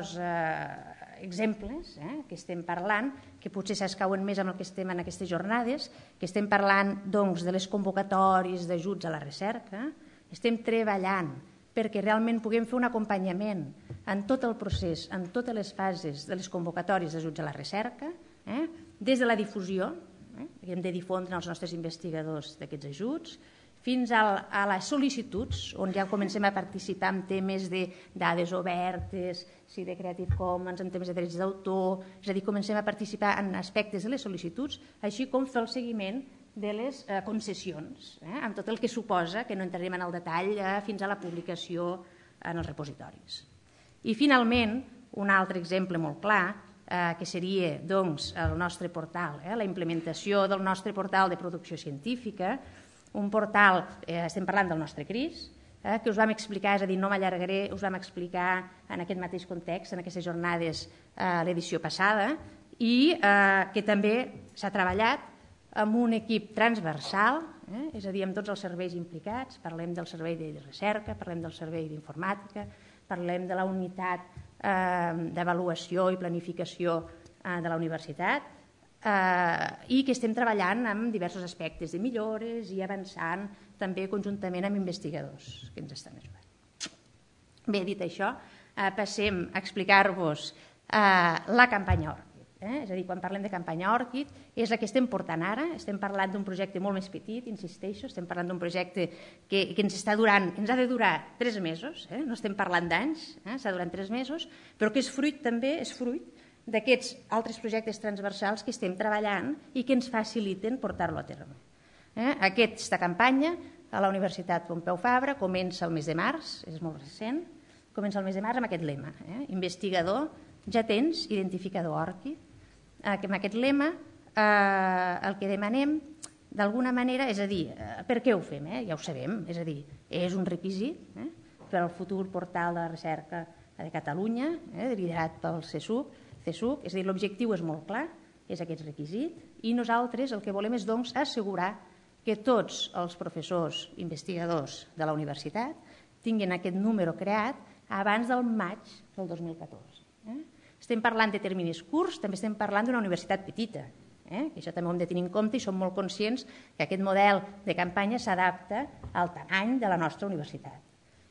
exemples que estem parlant, que potser s'escauen més amb el que estem en aquestes jornades, que estem parlant doncs, de les convocatòries d'ajuts a la recerca. Estem treballant perquè realment puguem fer un acompanyament en tot el procés, en totes les fases de les convocatòries d'ajuts a la recerca, des de la difusió, que hem de difondre els nostres investigadors d'aquests ajuts, fins a les sol·licituds, on ja comencem a participar en temes de dades obertes, de Creative Commons, en temes de drets d'autor, és a dir, comencem a participar en aspectes de les sol·licituds, així com fer el seguiment de les concessions, amb tot el que suposa, que no entrarem en el detall, fins a la publicació en els repositoris. I finalment, un altre exemple molt clar, que seria doncs, el nostre portal, la implementació del nostre portal de producció científica, un portal, estem parlant del nostre CRIS, que us vam explicar, és a dir, no m'allargaré, us vam explicar en aquest mateix context, en aquestes jornades, l'edició passada, i que també s'ha treballat amb un equip transversal, és a dir, amb tots els serveis implicats, parlem del servei de recerca, parlem del servei d'informàtica, parlem de la unitat d'avaluació i planificació de la universitat, i que estem treballant en diversos aspectes de millores i avançant també conjuntament amb investigadors que ens estan ajudant. Bé, dit això, passem a explicar-vos la campanya ORCID. És a dir, quan parlem de campanya ORCID és la que estem portant ara, estem parlant d'un projecte molt més petit, insisteixo, estem parlant d'un projecte que ens ha de durar 3 mesos, no estem parlant d'anys, s'ha durant 3 mesos, però que és fruit també, és fruit d'aquests altres projectes transversals que estem treballant i que ens faciliten portar-lo a terme. Aquesta campanya a la Universitat Pompeu Fabra comença el mes de març, és molt recent, comença el mes de març amb aquest lema, investigador, ja tens identificador ORCID. Amb aquest lema el que demanem d'alguna manera, és a dir, per què ho fem? Ja ho sabem, és a dir, és un requisit per al futur portal de la recerca de Catalunya, liderat pel CSUC, és a dir, l'objectiu és molt clar, és aquest requisit, i nosaltres el que volem és doncs assegurar que tots els professors investigadors de la universitat tinguin aquest número creat abans del maig del 2014. Estem parlant de terminis curts, també estem parlant d'una universitat petita, que això també ho hem de tenir en compte i som molt conscients que aquest model de campanya s'adapta al tamany de la nostra universitat.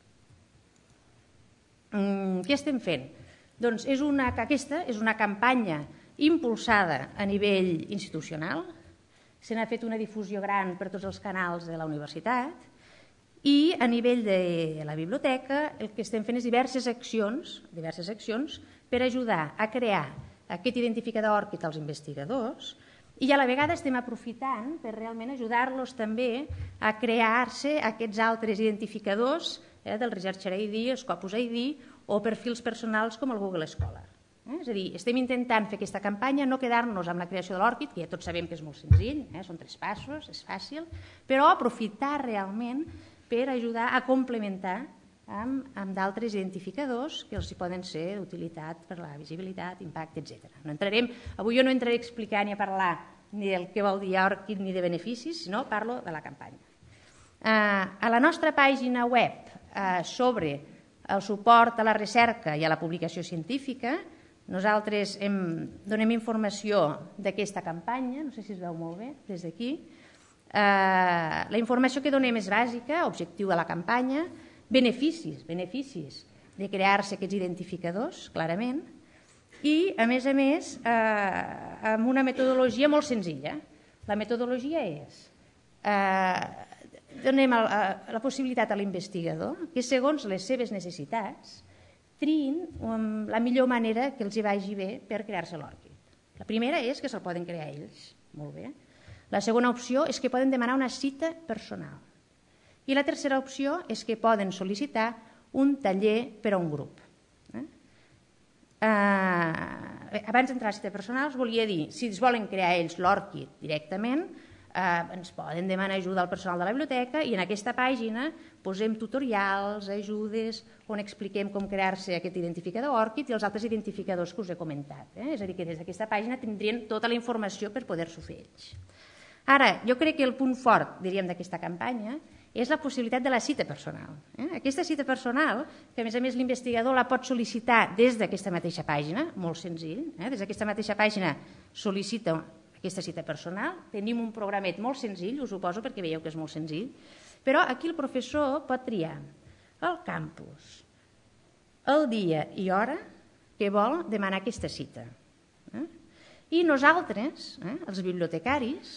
Què estem fent? Doncs aquesta és una campanya impulsada a nivell institucional, se n'ha fet una difusió gran per tots els canals de la universitat i a nivell de la biblioteca el que estem fent és diverses accions per ajudar a crear aquest identificador ORCID als investigadors i a la vegada estem aprofitant per realment ajudar-los també a crear-se aquests altres identificadors del Researcher ID, Scopus ID o perfils personals com el Google Scholar. És a dir, estem intentant fer aquesta campanya, no quedar-nos amb la creació de l'ORCID, que ja tots sabem que és molt senzill, són 3 passos, és fàcil, però aprofitar realment per ajudar a complementar amb d'altres identificadors que els poden ser d'utilitat per la visibilitat, impacte, etc. Avui jo no entraré a explicar ni a parlar ni del que vol dir ORCID ni de beneficis, sinó parlo de la campanya. A la nostra pàgina web sobre el suport a la recerca i a la publicació científica, nosaltres donem informació d'aquesta campanya, no sé si es veu molt bé des d'aquí. La informació que donem és bàsica, objectiu de la campanya, beneficis de crear-se aquests identificadors, clarament, i, a més, amb una metodologia molt senzilla. La metodologia és donem la possibilitat a l'investigador que, segons les seves necessitats, triïn la millor manera que els hi vagi bé per crear-se l'ORCID. La primera és que se'l poden crear ells, molt bé. La segona opció és que poden demanar una cita personal. I la tercera opció és que poden sol·licitar un taller per a un grup. abans d'entrar a la cita personal, us volia dir, si es volen crear ells l'ORCID directament, ens poden demanar ajuda al personal de la biblioteca i en aquesta pàgina posem tutorials, ajudes, on expliquem com crear-se aquest identificador ORCID i els altres identificadors que us he comentat. És a dir, que des d'aquesta pàgina tindrien tota la informació per poder-s'ho fer ells. Ara, jo crec que el punt fort, diríem, d'aquesta campanya és la possibilitat de la cita personal. Aquesta cita personal, que a més l'investigador la pot sol·licitar des d'aquesta mateixa pàgina, molt senzill, des d'aquesta mateixa pàgina sol·licita aquesta cita personal, tenim un programet molt senzill, us ho poso perquè veieu que és molt senzill, però aquí el professor pot triar el campus, el dia i hora que vol demanar aquesta cita. I nosaltres, els bibliotecaris,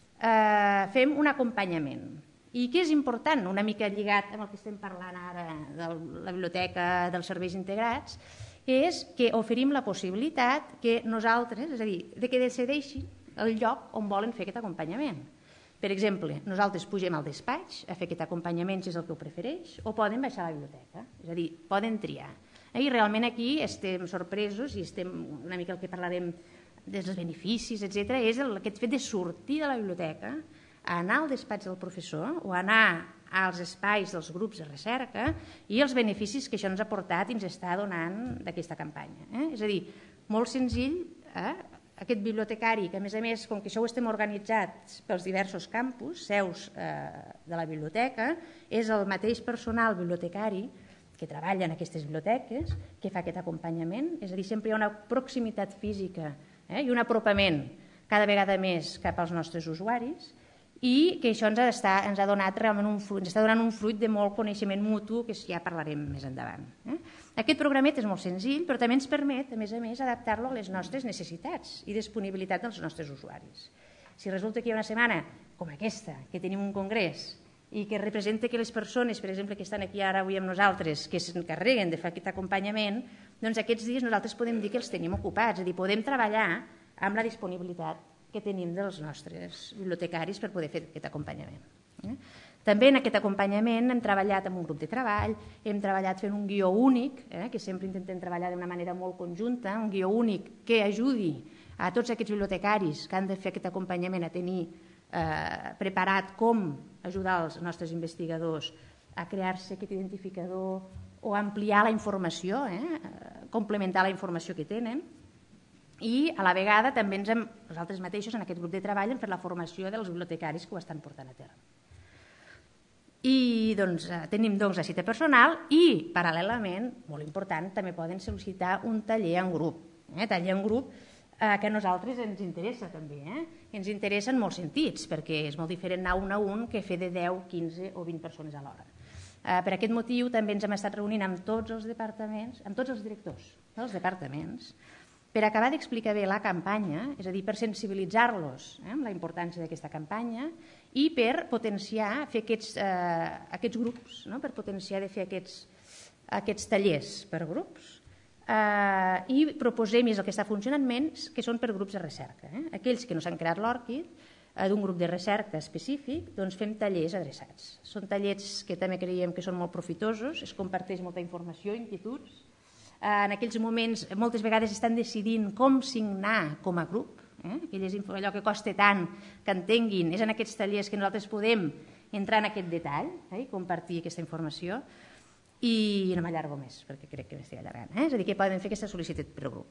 fem un acompanyament. I què és important, una mica lligat amb el que estem parlant ara de la biblioteca dels serveis integrats, és que oferim la possibilitat que nosaltres, és a dir, que decideixin el lloc on volen fer aquest acompanyament. Per exemple, nosaltres pugem al despatx a fer aquest acompanyament si és el que ho prefereix, o poden baixar a la biblioteca, és a dir, poden triar. I realment aquí estem sorpresos i estem una mica el que parlarem dels beneficis, etc. és aquest fet de sortir de la biblioteca, anar al despatx del professor o anar als espais dels grups de recerca i els beneficis que això ens ha portat i ens està donant d'aquesta campanya. És a dir, molt senzill, aquest bibliotecari, que a més, com que això ho estem organitzats pels diversos campus, seus de la biblioteca, és el mateix personal bibliotecari que treballa en aquestes biblioteques que fa aquest acompanyament, és a dir, sempre hi ha una proximitat física i un apropament cada vegada més cap als nostres usuaris i que això ens ha donat realment ens està donant un fruit de molt coneixement mutu que ja parlarem més endavant. Aquest programet és molt senzill, però també ens permet, a més, adaptar-lo a les nostres necessitats i disponibilitat dels nostres usuaris. Si resulta que hi ha una setmana com aquesta, que tenim un congrés i que representa que les persones, per exemple, que estan aquí ara avui amb nosaltres, que s'encarreguen de fer aquest acompanyament, doncs aquests dies nosaltres podem dir que els tenim ocupats, és a dir, podem treballar amb la disponibilitat que tenim dels nostres bibliotecaris per poder fer aquest acompanyament. També en aquest acompanyament hem treballat amb un grup de treball, hem treballat fent un guió únic, que sempre intentem treballar d'una manera molt conjunta, un guió únic que ajudi a tots aquests bibliotecaris que han de fer aquest acompanyament a tenir preparat com ajudar els nostres investigadors a crear-se aquest identificador o ampliar la informació, complementar la informació que tenen. I a la vegada també nosaltres mateixos en aquest grup de treball hem fet la formació dels bibliotecaris que ho estan portant a terme. I tenim la cita personal i paral·lelament, molt important, també poden sol·licitar un taller en grup. Taller en grup que a nosaltres ens interessa també. Ens interessa en molts sentits, perquè és molt diferent anar un a un que fer de 10, 15 o 20 persones alhora. Per aquest motiu també ens hem estat reunint amb tots els departaments, amb tots els directors dels departaments, per acabar d'explicar bé la campanya, és a dir, per sensibilitzar-los amb la importància d'aquesta campanya i per potenciar fer aquests grups, per potenciar de fer aquests tallers per grups i proposem, i és el que està funcionant més, que són per grups de recerca. Aquells que no s'han creat l'ORCID, d'un grup de recerca específic, doncs fem tallers adreçats. Són tallers que també creiem que són molt profitosos, es comparteix molta informació, inquietuds. En aquells moments moltes vegades estan decidint com signar com a grup, allò que costa tant que entenguin, és en aquests tallers que nosaltres podem entrar en aquest detall i compartir aquesta informació i no m'allargo més perquè crec que m'estic allargant, és a dir, que poden fer aquesta sol·licitud per grup.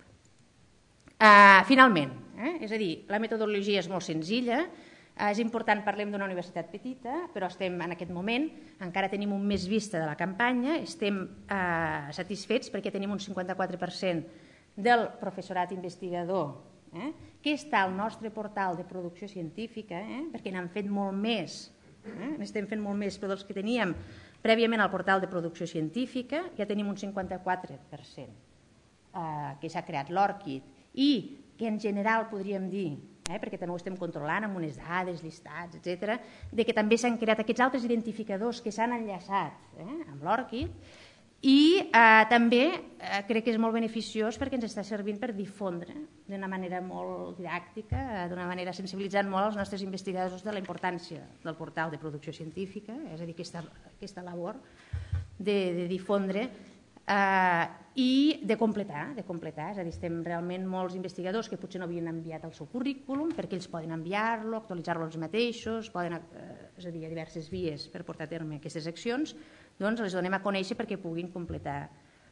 Finalment, és a dir, la metodologia és molt senzilla. És important, parlem d'una universitat petita, però estem en aquest moment, encara tenim un mes vista de la campanya, estem satisfets perquè tenim un 54% del professorat investigador que està al nostre portal de producció científica, perquè n'han fet molt més, n'estem fent molt més, però dels que teníem prèviament al portal de producció científica ja tenim un 54% que s'ha creat l'ORCID i que en general podríem dir, perquè també ho estem controlant amb unes dades, llistats, etc., de que també s'han creat aquests altres identificadors que s'han enllaçat amb l'ORCID i també crec que és molt beneficiós perquè ens està servint per difondre d'una manera molt didàctica, d'una manera sensibilitzant molt els nostres investigadors de la importància del portal de producció científica, és a dir, aquesta labor de difondre i de completar, és a dir, estem realment molts investigadors que potser no havien enviat el seu currículum perquè ells poden enviar-lo, actualitzar-lo ells mateixos, poden, és a dir, hi ha diverses vies per portar a terme aquestes accions, doncs les donem a conèixer perquè puguin completar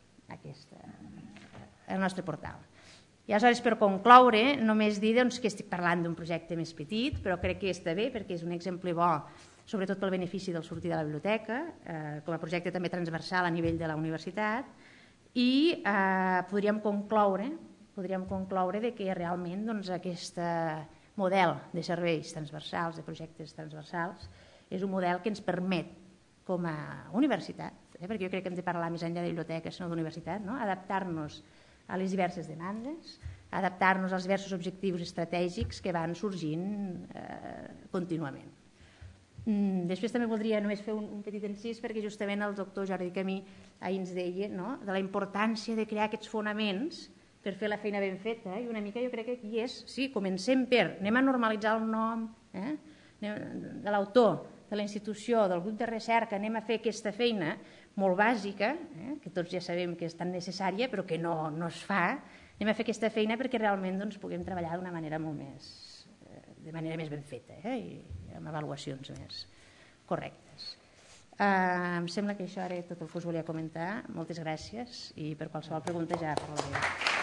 el nostre portal. I aleshores, per concloure, només dir que estic parlant d'un projecte més petit, però crec que està bé perquè és un exemple bo, sobretot pel benefici del sortir de la biblioteca, com a projecte també transversal a nivell de la universitat, i podríem concloure que realment aquest model de serveis transversals, de projectes transversals, és un model que ens permet, com a universitat, perquè jo crec que hem de parlar més enllà de biblioteca, sinó d'universitat, adaptar-nos a les diverses demandes, adaptar-nos als diversos objectius estratègics que van sorgint contínuament. Després també voldria només fer un petit incís perquè justament el doctor Jordi Camí ahir ens deia de la importància de crear aquests fonaments per fer la feina ben feta, i una mica jo crec que aquí és, sí, comencem anem a normalitzar el nom de l'autor, de la institució, del grup de recerca, anem a fer aquesta feina molt bàsica, que tots ja sabem que és tan necessària però que no es fa, anem a fer aquesta feina perquè realment puguem treballar d'una manera molt més, de manera més ben feta i amb avaluacions més correctes. Em sembla que això era tot el que us volia comentar. Moltes gràcies i per qualsevol pregunta ja parlaré.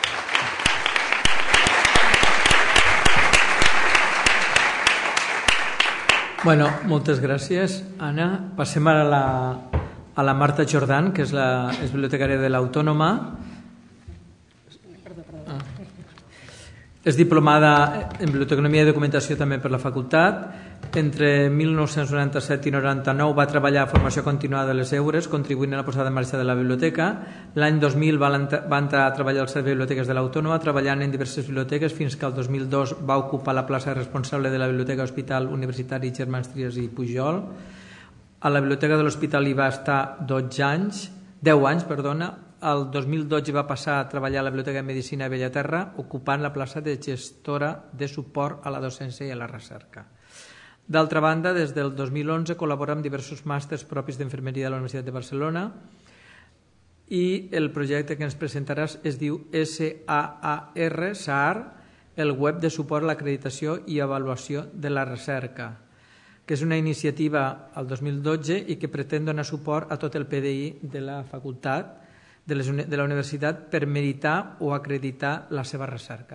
Bueno, moltes gràcies, Anna. Passem ara a la Marta Jordan, que és bibliotecària de l'Autònoma. És diplomada en Biblioteconomia i Documentació també per la facultat. Entre 1997 i 1999 va treballar a formació continuada de les EURES, contribuint a la posada en marxa de la biblioteca. L'any 2000 va entrar a treballar al Servei de Biblioteques de l'Autònoma, treballant en diverses biblioteques fins que el 2002 va ocupar la plaça responsable de la Biblioteca Hospital Universitari Germans Trias i Pujol. A la Biblioteca de l'Hospital hi va estar 10 anys. El 2012 va passar a treballar a la Biblioteca de Medicina a Bellaterra, ocupant la plaça de gestora de suport a la docència i a la recerca. D'altra banda, des del 2011 col·labora amb diversos màsters propis d'infermeria de la Universitat de Barcelona i el projecte que ens presentaràs es diu SAAR, el web de suport a l'acreditació i avaluació de la recerca, que és una iniciativa al 2012 i que pretén donar suport a tot el PDI de la facultat de la universitat per meritar o acreditar la seva recerca.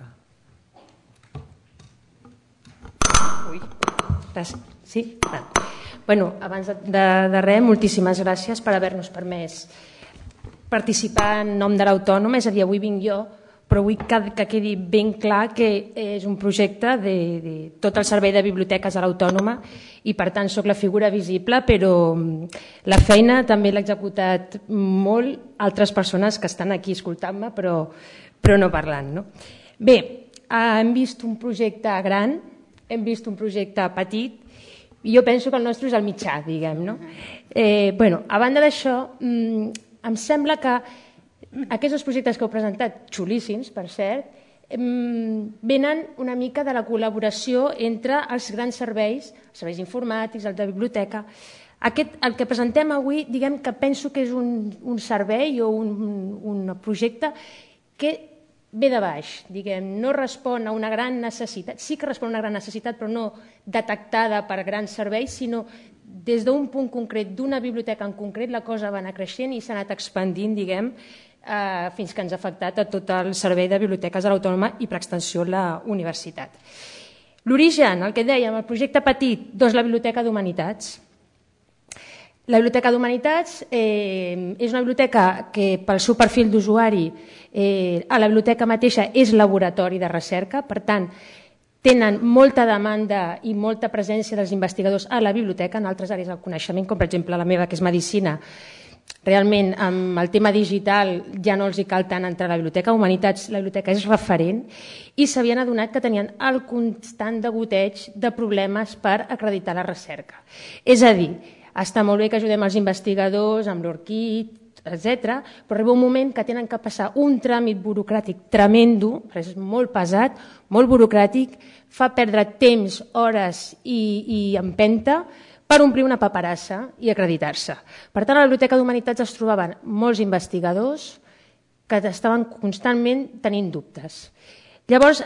Sí? Bueno, abans de res, moltíssimes gràcies per haver-nos permès participar en nom de l'Autònoma. És a dir, avui vinc jo, però vull que quedi ben clar que és un projecte de tot el servei de biblioteques a l'Autònoma i per tant soc la figura visible, però la feina també l'ha executat molt altres persones que estan aquí escoltant-me però no parlant. Bé, hem vist un projecte gran, hem vist un projecte petit i jo penso que el nostre és el mitjà, diguem. A banda d'això, em sembla que aquests projectes que heu presentat, xulíssims, per cert, venen una mica de la col·laboració entre els grans serveis, els serveis informàtics, el de biblioteca. El que presentem avui, diguem que penso que és un servei o un projecte que ve de baix, diguem, no respon a una gran necessitat, sí que respon a una gran necessitat, però no detectada per grans serveis, sinó des d'un punt concret, d'una biblioteca en concret, la cosa va anar creixent i s'ha anat expandint, diguem, fins que ens ha afectat a tot el servei de biblioteques de l'Autònoma i per extensió la universitat. L'origen, el que dèiem, el projecte petit, la Biblioteca d'Humanitats. La Biblioteca d'Humanitats és una biblioteca que pel seu perfil d'usuari a la biblioteca mateixa és laboratori de recerca, per tant, tenen molta demanda i molta presència dels investigadors a la biblioteca en altres àrees del coneixement, com per exemple la meva, que és Medicina. Realment, amb el tema digital ja no els hi cal tant entrar a la biblioteca. Humanitats, la biblioteca és referent i s'havien adonat que tenien el constant degoteig de problemes per acreditar la recerca. És a dir, està molt bé que ajudem els investigadors amb l'ORCID, etc., però arriba un moment que tenen que passar un tràmit burocràtic tremendo, és molt pesat, molt burocràtic, fa perdre temps, hores i empenta per omplir una paperassa i acreditar-se. Per tant, a la Biblioteca d'Humanitats es trobaven molts investigadors que estaven constantment tenint dubtes. Llavors,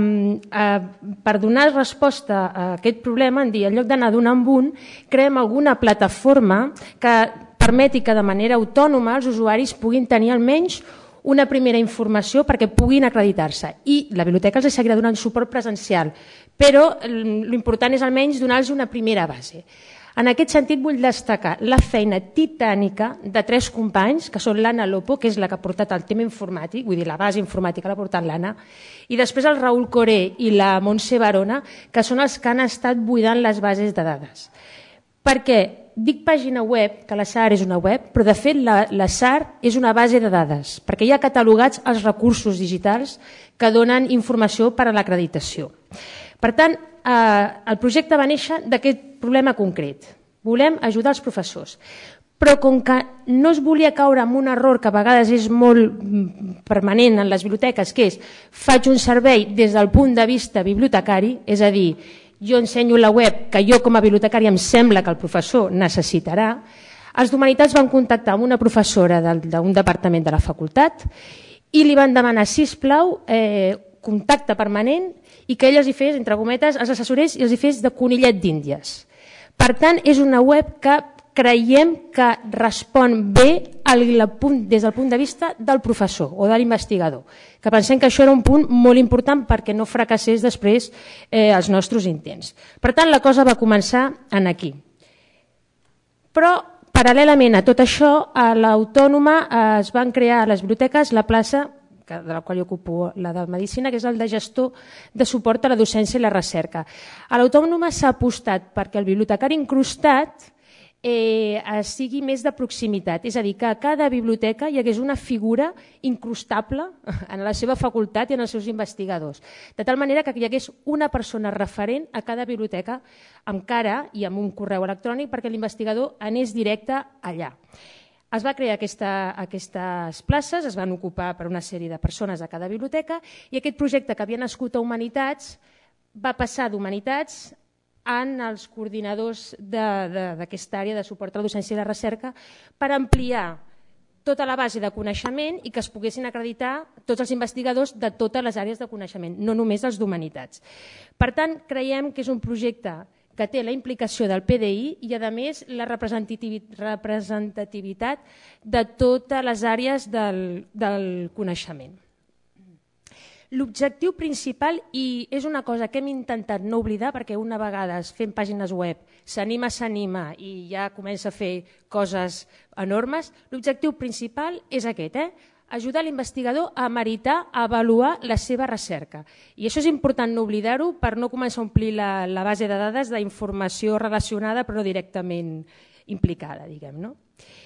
per donar resposta a aquest problema, en lloc d'anar d'un en un, creem alguna plataforma que permeti que de manera autònoma els usuaris puguin tenir almenys una primera informació perquè puguin acreditar-se. I la biblioteca els seguirà donant suport presencial, però l'important és almenys donar-los una primera base. En aquest sentit vull destacar la feina titànica de 3 companys, que són l'Anna Lopo, que és la que ha portat el tema informàtic, vull dir, la base informàtica l'ha portat l'Anna, i després el Raül Coré i la Montse Barona, que són els que han estat buidant les bases de dades. Perquè dic pàgina web, que la SAR és una web, però de fet la SAR és una base de dades, perquè hi ha catalogats els recursos digitals que donen informació per a l'acreditació. Per tant, el projecte va néixer d'aquest problema concret. Volem ajudar els professors. Però com que no es volia caure en un error que a vegades és molt permanent en les biblioteques, que és faig un servei des del punt de vista bibliotecari, és a dir, jo ensenyo la web que jo com a bibliotecari em sembla que el professor necessitarà, els d'Humanitats van contactar amb una professora d'un departament de la facultat i li van demanar, sisplau, contacte permanent i que ell els hi fes, entre cometes, els assessorés i els hi fes de conillet d'Índies. Per tant, és una web que creiem que respon bé des del punt de vista del professor o de l'investigador, que pensem que això era un punt molt important perquè no fracassés després els nostres intents. Per tant, la cosa va començar aquí. Però, paral·lelament a tot això, a l'Autònoma es van crear a les biblioteques la plaça de la qual jo ocupo la de Medicina, que és el de gestor de suport a la docència i la recerca. A l'Autònoma s'ha apostat perquè el bibliotecari incrustat sigui més de proximitat, és a dir, que a cada biblioteca hi hagués una figura incrustable en la seva facultat i en els seus investigadors, de tal manera que hi hagués una persona referent a cada biblioteca amb cara i amb un correu electrònic perquè l'investigador anés directe allà. Es va crear aquestes places, es van ocupar per una sèrie de persones a cada biblioteca i aquest projecte que havia nascut a Humanitats va passar d'Humanitats en els coordinadors d'aquesta àrea de suport a la docència i la recerca per ampliar tota la base de coneixement i que es poguessin acreditar tots els investigadors de totes les àrees de coneixement, no només els d'Humanitats. Per tant, creiem que és un projecte que té la implicació del PDI i, a més, la representativitat de totes les àrees del coneixement. L'objectiu principal, i és una cosa que hem intentat no oblidar perquè una vegada fent pàgines web s'anima i ja comença a fer coses enormes, l'objectiu principal és aquest, ajudar l'investigador a meritar, a avaluar la seva recerca. I això és important no oblidar-ho per no començar a omplir la base de dades d'informació relacionada però directament implicada, diguem, no?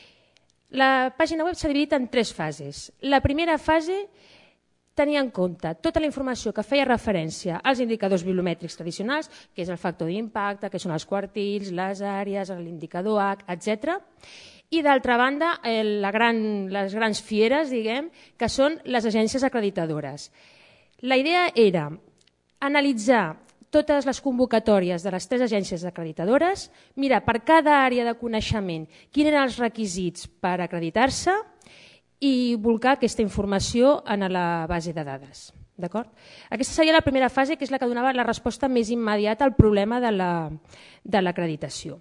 La pàgina web s'ha dividit en 3 fases. La primera fase tenia en compte tota la informació que feia referència als indicadors bibliomètrics tradicionals, que és el factor d'impacte, que són els quartils, les àrees, l'indicador H, etc. I d'altra banda, les grans fieres, diguem, que són les agències acreditadores. La idea era analitzar totes les convocatòries de les 3 agències acreditadores, mirar per cada àrea de coneixement quins eren els requisits per acreditar-se i volcar aquesta informació en la base de dades. Aquesta seria la primera fase, que és la que donava la resposta més immediata al problema de l'acreditació.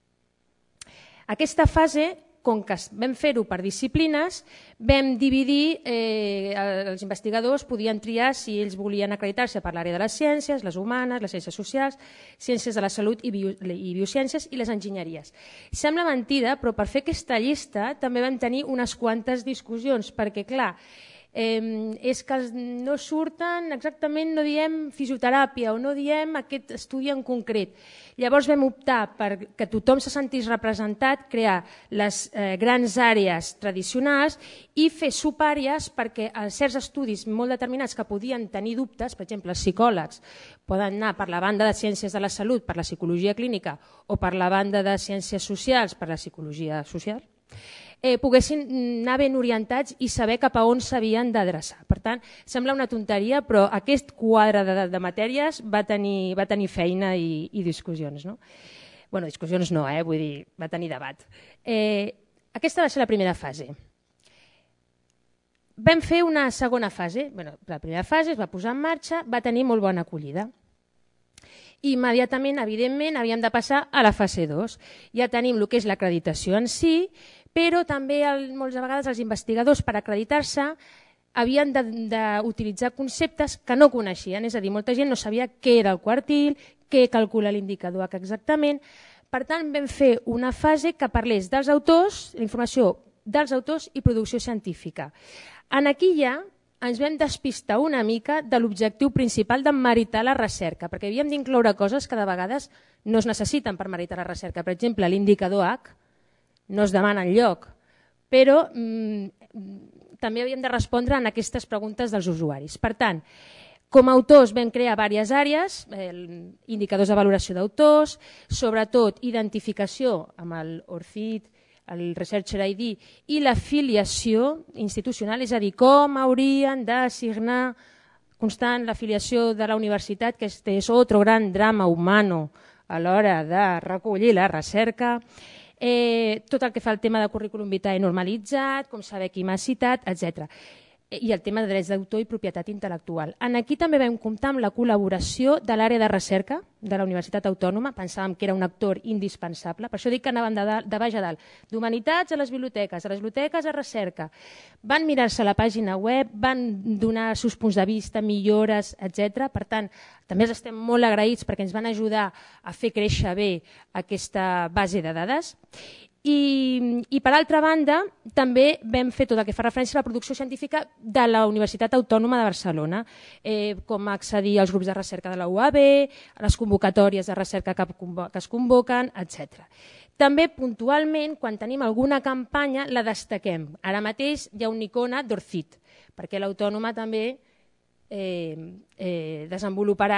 Aquesta fase, com que vam fer-ho per disciplines, vam dividir, els investigadors podien triar si ells volien acreditar-se per l'àrea de les ciències, les humanes, les ciències socials, ciències de la salut i biociències i les enginyeries. Sembla mentida, però per fer aquesta llista també vam tenir unes quantes discussions, perquè clar, és que no surten exactament, no diem fisioteràpia o no diem aquest estudi en concret. Llavors vam optar perquè tothom se sentís representat, crear les grans àrees tradicionals i fer subàrees perquè certs estudis molt determinats que podien tenir dubtes, per exemple, els psicòlegs poden anar per la banda de ciències de la salut, per la psicologia clínica, o per la banda de ciències socials, per la psicologia social, poguessin anar ben orientats i saber cap a on s'havien d'adreçar. Per tant, sembla una tonteria, però aquest quadre de matèries va tenir feina i discussions. Bueno, discussions no, vull dir, va tenir debat. Aquesta va ser la primera fase. Vam fer una segona fase. La primera fase es va posar en marxa, va tenir molt bona acollida. Immediatament, evidentment, havíem de passar a la fase 2. Ja tenim el que és l'acreditació en si, però també moltes vegades els investigadors per acreditar-se havien d'utilitzar conceptes que no coneixien, és a dir, molta gent no sabia què era el quartil, què calcula l'indicador H exactament. Per tant, vam fer una fase que parlés dels autors, la informació dels autors i producció científica. Aquí ja ens vam despistar una mica de l'objectiu principal d'emmeritar la recerca, perquè havíem d'incloure coses que de vegades no es necessiten per meritar la recerca. Per exemple, l'indicador H no es demana enlloc, però també havíem de respondre a aquestes preguntes dels usuaris. Per tant, com a autors vam crear diverses àrees, indicadors de valoració d'autors, sobretot identificació amb el ORCID, el Researcher ID i l'afiliació institucional, és a dir, com haurien d'assignar constant l'afiliació de la universitat, que és otro gran drama humano a l'hora de recollir la recerca, tot el que fa al tema de currículum vitae normalitzat, com saber qui m'ha citat, etc. I el tema de drets d'autor i propietat intel·lectual. Aquí també vam comptar amb la col·laboració de l'àrea de recerca de la Universitat Autònoma, pensàvem que era un actor indispensable, per això dic que anaven de baix a dalt, d'humanitats a les biblioteques a recerca. Van mirar-se la pàgina web, van donar els seus punts de vista, millores, etc. Per tant, també els estem molt agraïts perquè ens van ajudar a fer créixer bé aquesta base de dades. I per altra banda, també vam fer tot el que fa referència a la producció científica de la Universitat Autònoma de Barcelona, com accedir als grups de recerca de la UAB, a les convocatòries de recerca que es convoquen, etc. També puntualment, quan tenim alguna campanya, la destaquem. Ara mateix hi ha una icona d'Orcid, perquè l'Autònoma també desenvoluparà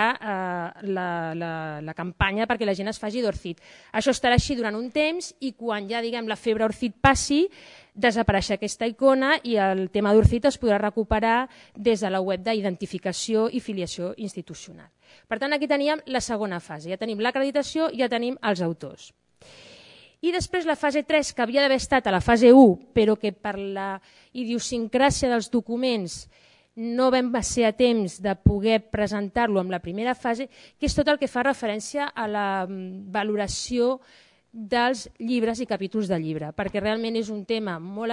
la campanya perquè la gent es faci d'Orcid. Això estarà així durant un temps i quan ja la febre Orcid passi, desapareixerà aquesta icona i el tema d'Orcid es podrà recuperar des de la web d'identificació i filiació institucional. Per tant, aquí teníem la segona fase. Ja tenim l'acreditació i ja tenim els autors. I després la fase 3, que havia d'haver estat a la fase 1, però que per la idiosincràsia dels documents no vam ser a temps de poder presentar-lo en la primera fase, que és tot el que fa referència a la valoració dels llibres i capítols de llibre, perquè realment és un tema molt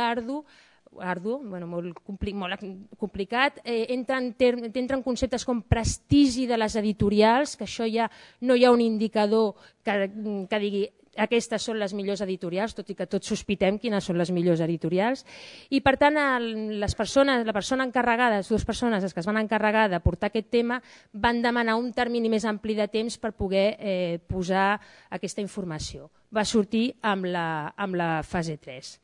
molt complicat, entren conceptes com prestigi de les editorials, que això ja no hi ha un indicador que digui aquestes són les millors editorials, tot i que tots sospitem quines són les millors editorials. I per tant, la persona encarregada, les dues persones que es van encarregar de portar aquest tema, van demanar un termini més ampli de temps per poder posar aquesta informació. Va sortir amb la fase 3.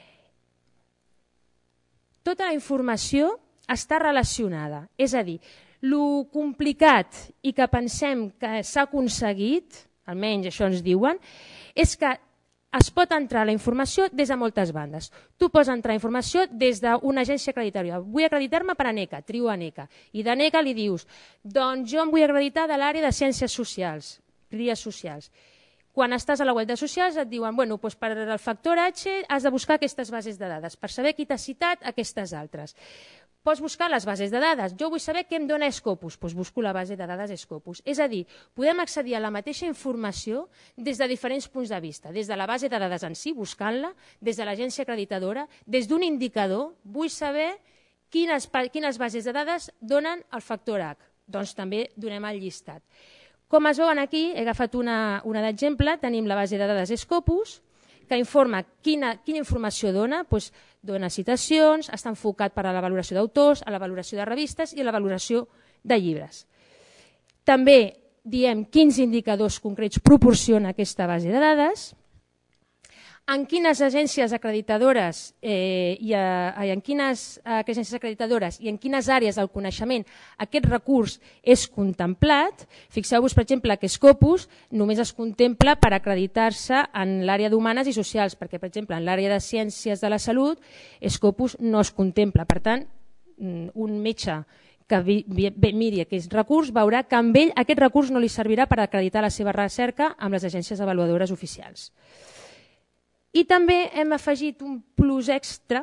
Tota la informació està relacionada, és a dir, el complicat i que pensem que s'ha aconseguit, almenys això ens diuen, és que es pot entrar la informació des de moltes bandes. Tu pots entrar informació des d'una agència acreditadora. Vull acreditar-me per ANECA, trio ANECA. I d'ANECA li dius, doncs jo em vull acreditar de l'àrea de ciències socials, tries socials. Quan estàs a la web de socials et diuen, doncs per al factor H has de buscar aquestes bases de dades, per saber qui t'ha citat aquestes altres. Pots buscar les bases de dades. Jo vull saber què em dona Scopus, doncs busco la base de dades Scopus. És a dir, podem accedir a la mateixa informació des de diferents punts de vista, des de la base de dades en si, buscant-la, des de l'agència acreditadora, des d'un indicador, vull saber quines bases de dades donen el factor H. Doncs també donem el llistat. Com es veuen aquí, he agafat una d'exemple, tenim la base de dades Scopus, que informa quina informació dona, doncs dona citacions, està enfocat per a la valoració d'autors, a la valoració de revistes i a la valoració de llibres. També diem quins indicadors concrets proporciona aquesta base de dades, en quines agències acreditadores i en quines àrees del coneixement aquest recurs és contemplat. Fixeu-vos, per exemple, que Scopus només es contempla per acreditar-se en l'àrea d'humanes i socials, perquè, per exemple, en l'àrea de ciències de la salut, Scopus no es contempla. Per tant, un metge que miri aquest recurs, veurà que amb ell aquest recurs no li servirà per acreditar la seva recerca amb les agències avaluadores oficials. I també hem afegit un plus extra,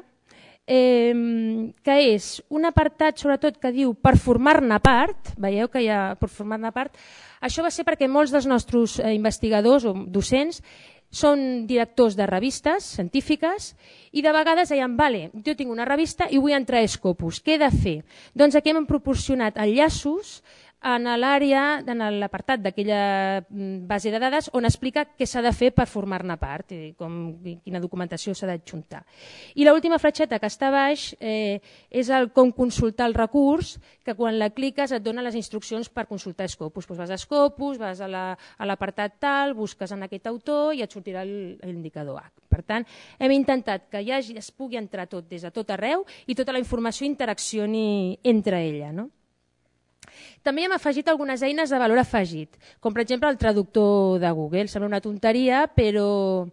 que és un apartat sobretot que diu per formar-ne part, veieu que hi ha per formar-ne part. Això va ser perquè molts dels nostres investigadors o docents són directors de revistes científiques i de vegades deien, vale, jo tinc una revista i vull entrar a Scopus, què he de fer? Doncs aquí hem proporcionat enllaços en l'àrea, en l'apartat d'aquella base de dades on explica què s'ha de fer per formar-ne part, quina documentació s'ha d'adjuntar. I l'última fletxeta que està a baix és com consultar el recurs, que quan la cliques et dona les instruccions per consultar Scopus. Vas a Scopus, vas a l'apartat tal, busques en aquest autor i et sortirà l'indicador H. Per tant, hem intentat que es pugui entrar tot des de tot arreu i tota la informació interaccioni entre ella, no? També hem afegit algunes eines de valor afegit, com per exemple el traductor de Google. Sembla una tonteria, però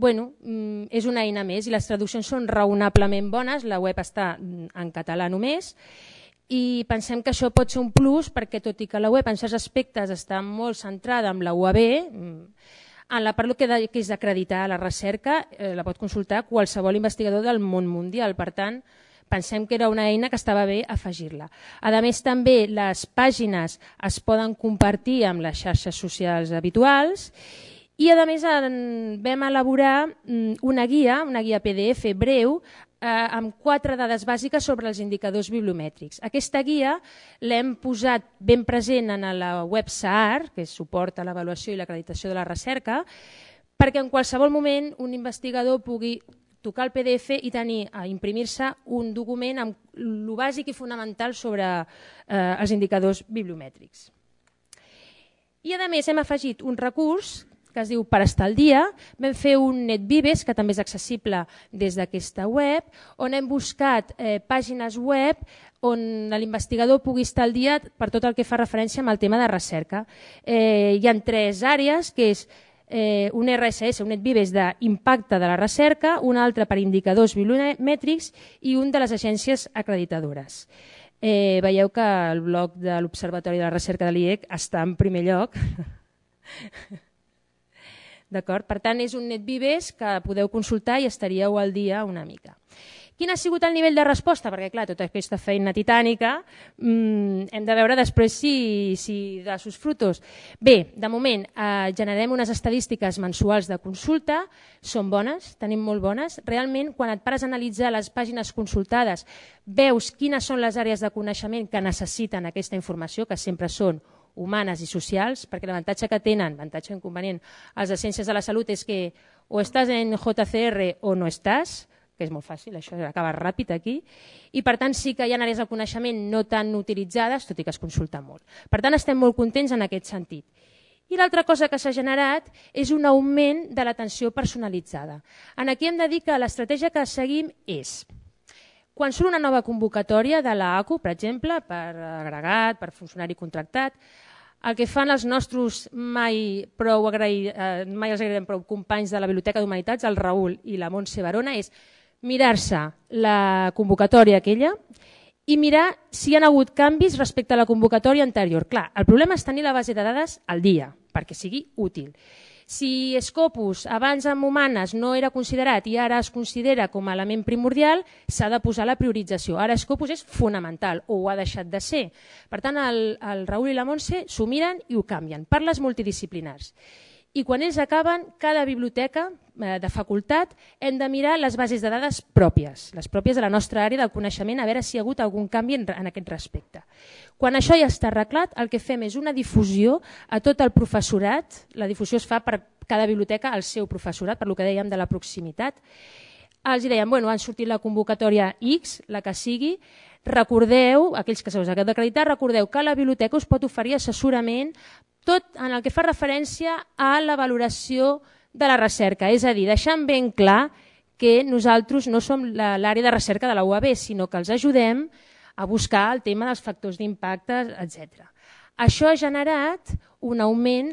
és una eina més i les traduccions són raonablement bones, la web està en català només i pensem que això pot ser un plus perquè tot i que la web en certs aspectes està molt centrada en la UAB, en la part que és d'acreditar la recerca la pot consultar qualsevol investigador del món mundial, per tant pensem que era una eina que estava bé afegir-la. A més, també les pàgines es poden compartir amb les xarxes socials habituals i, a més, vam elaborar una guia PDF breu amb 4 dades bàsiques sobre els indicadors bibliomètrics. Aquesta guia l'hem posat ben present en la web SAAR, que suporta l'avaluació i l'acreditació de la recerca, perquè en qualsevol moment un investigador pugui tocar el PDF i imprimir-se un document amb el bàsic i fonamental sobre els indicadors bibliomètrics. I a més hem afegit un recurs que es diu Per estar al dia. Vam fer un NetVives, que també és accessible des d'aquesta web, on hem buscat pàgines web on l'investigador pugui estar al dia per tot el que fa referència amb el tema de recerca. Hi ha 3 àrees, que és un RSS, un NetVives d'impacte de la recerca, un altre per indicadors bibliomètrics i un de les agències acreditadores. Veieu que el blog de l'Observatori de la Recerca de l'IEC està en primer lloc. D'acord? Per tant, és un NetVives que podeu consultar i estaríeu al dia una mica. Quin ha sigut el nivell de resposta? Perquè, clar, tota aquesta feina titànica hem de veure després si da sus frutos. Bé, de moment, generem unes estadístiques mensuals de consulta, són bones, tenim molt bones. Realment, quan et pares a analitzar les pàgines consultades, veus quines són les àrees de coneixement que necessiten aquesta informació, que sempre són humanes i socials, perquè l'avantatge que tenen, avantatge inconvenient, els de ciències de la salut és que o estàs en JCR o no estàs, que és molt fàcil, això acaba ràpid aquí, i per tant sí que hi ha àrees de coneixement no tan utilitzades, tot i que es consulta molt. Per tant, estem molt contents en aquest sentit. I l'altra cosa que s'ha generat és un augment de l'atenció personalitzada. Aquí hem de dir que l'estratègia que seguim és, quan surt una nova convocatòria de l'ACU, per exemple, per agregat, per funcionari contractat, el que fan els nostres mai els agrairem prou companys de la Biblioteca d'Humanitats, el Raül i la Montse Barona, és mirar-se la convocatòria aquella i mirar si hi ha hagut canvis respecte a la convocatòria anterior. Clar, el problema és tenir la base de dades al dia, perquè sigui útil. Si Scopus abans amb humanes no era considerat i ara es considera com a element primordial, s'ha de posar la priorització. Ara Scopus és fonamental o ho ha deixat de ser. Per tant, el Raül i la Montse s'ho miren i ho canvien per les multidisciplinars. I quan ells acaben, cada biblioteca de facultat hem de mirar les bases de dades pròpies, les pròpies de la nostra àrea del coneixement, a veure si hi ha hagut algun canvi en aquest respecte. Quan això ja està arreglat, el que fem és una difusió a tot el professorat. La difusió es fa per cada biblioteca al seu professorat, per lo que dèiem de la proximitat. Els dèiem, han sortit la convocatòria X, la que sigui, recordeu, aquells que s'us acabeu d'acreditar, recordeu que la biblioteca us pot oferir assessorament tot en el que fa referència a la valoració de la recerca. És a dir, deixant ben clar que nosaltres no som l'àrea de recerca de la UAB, sinó que els ajudem a buscar el tema dels factors d'impacte, etc. Això ha generat un augment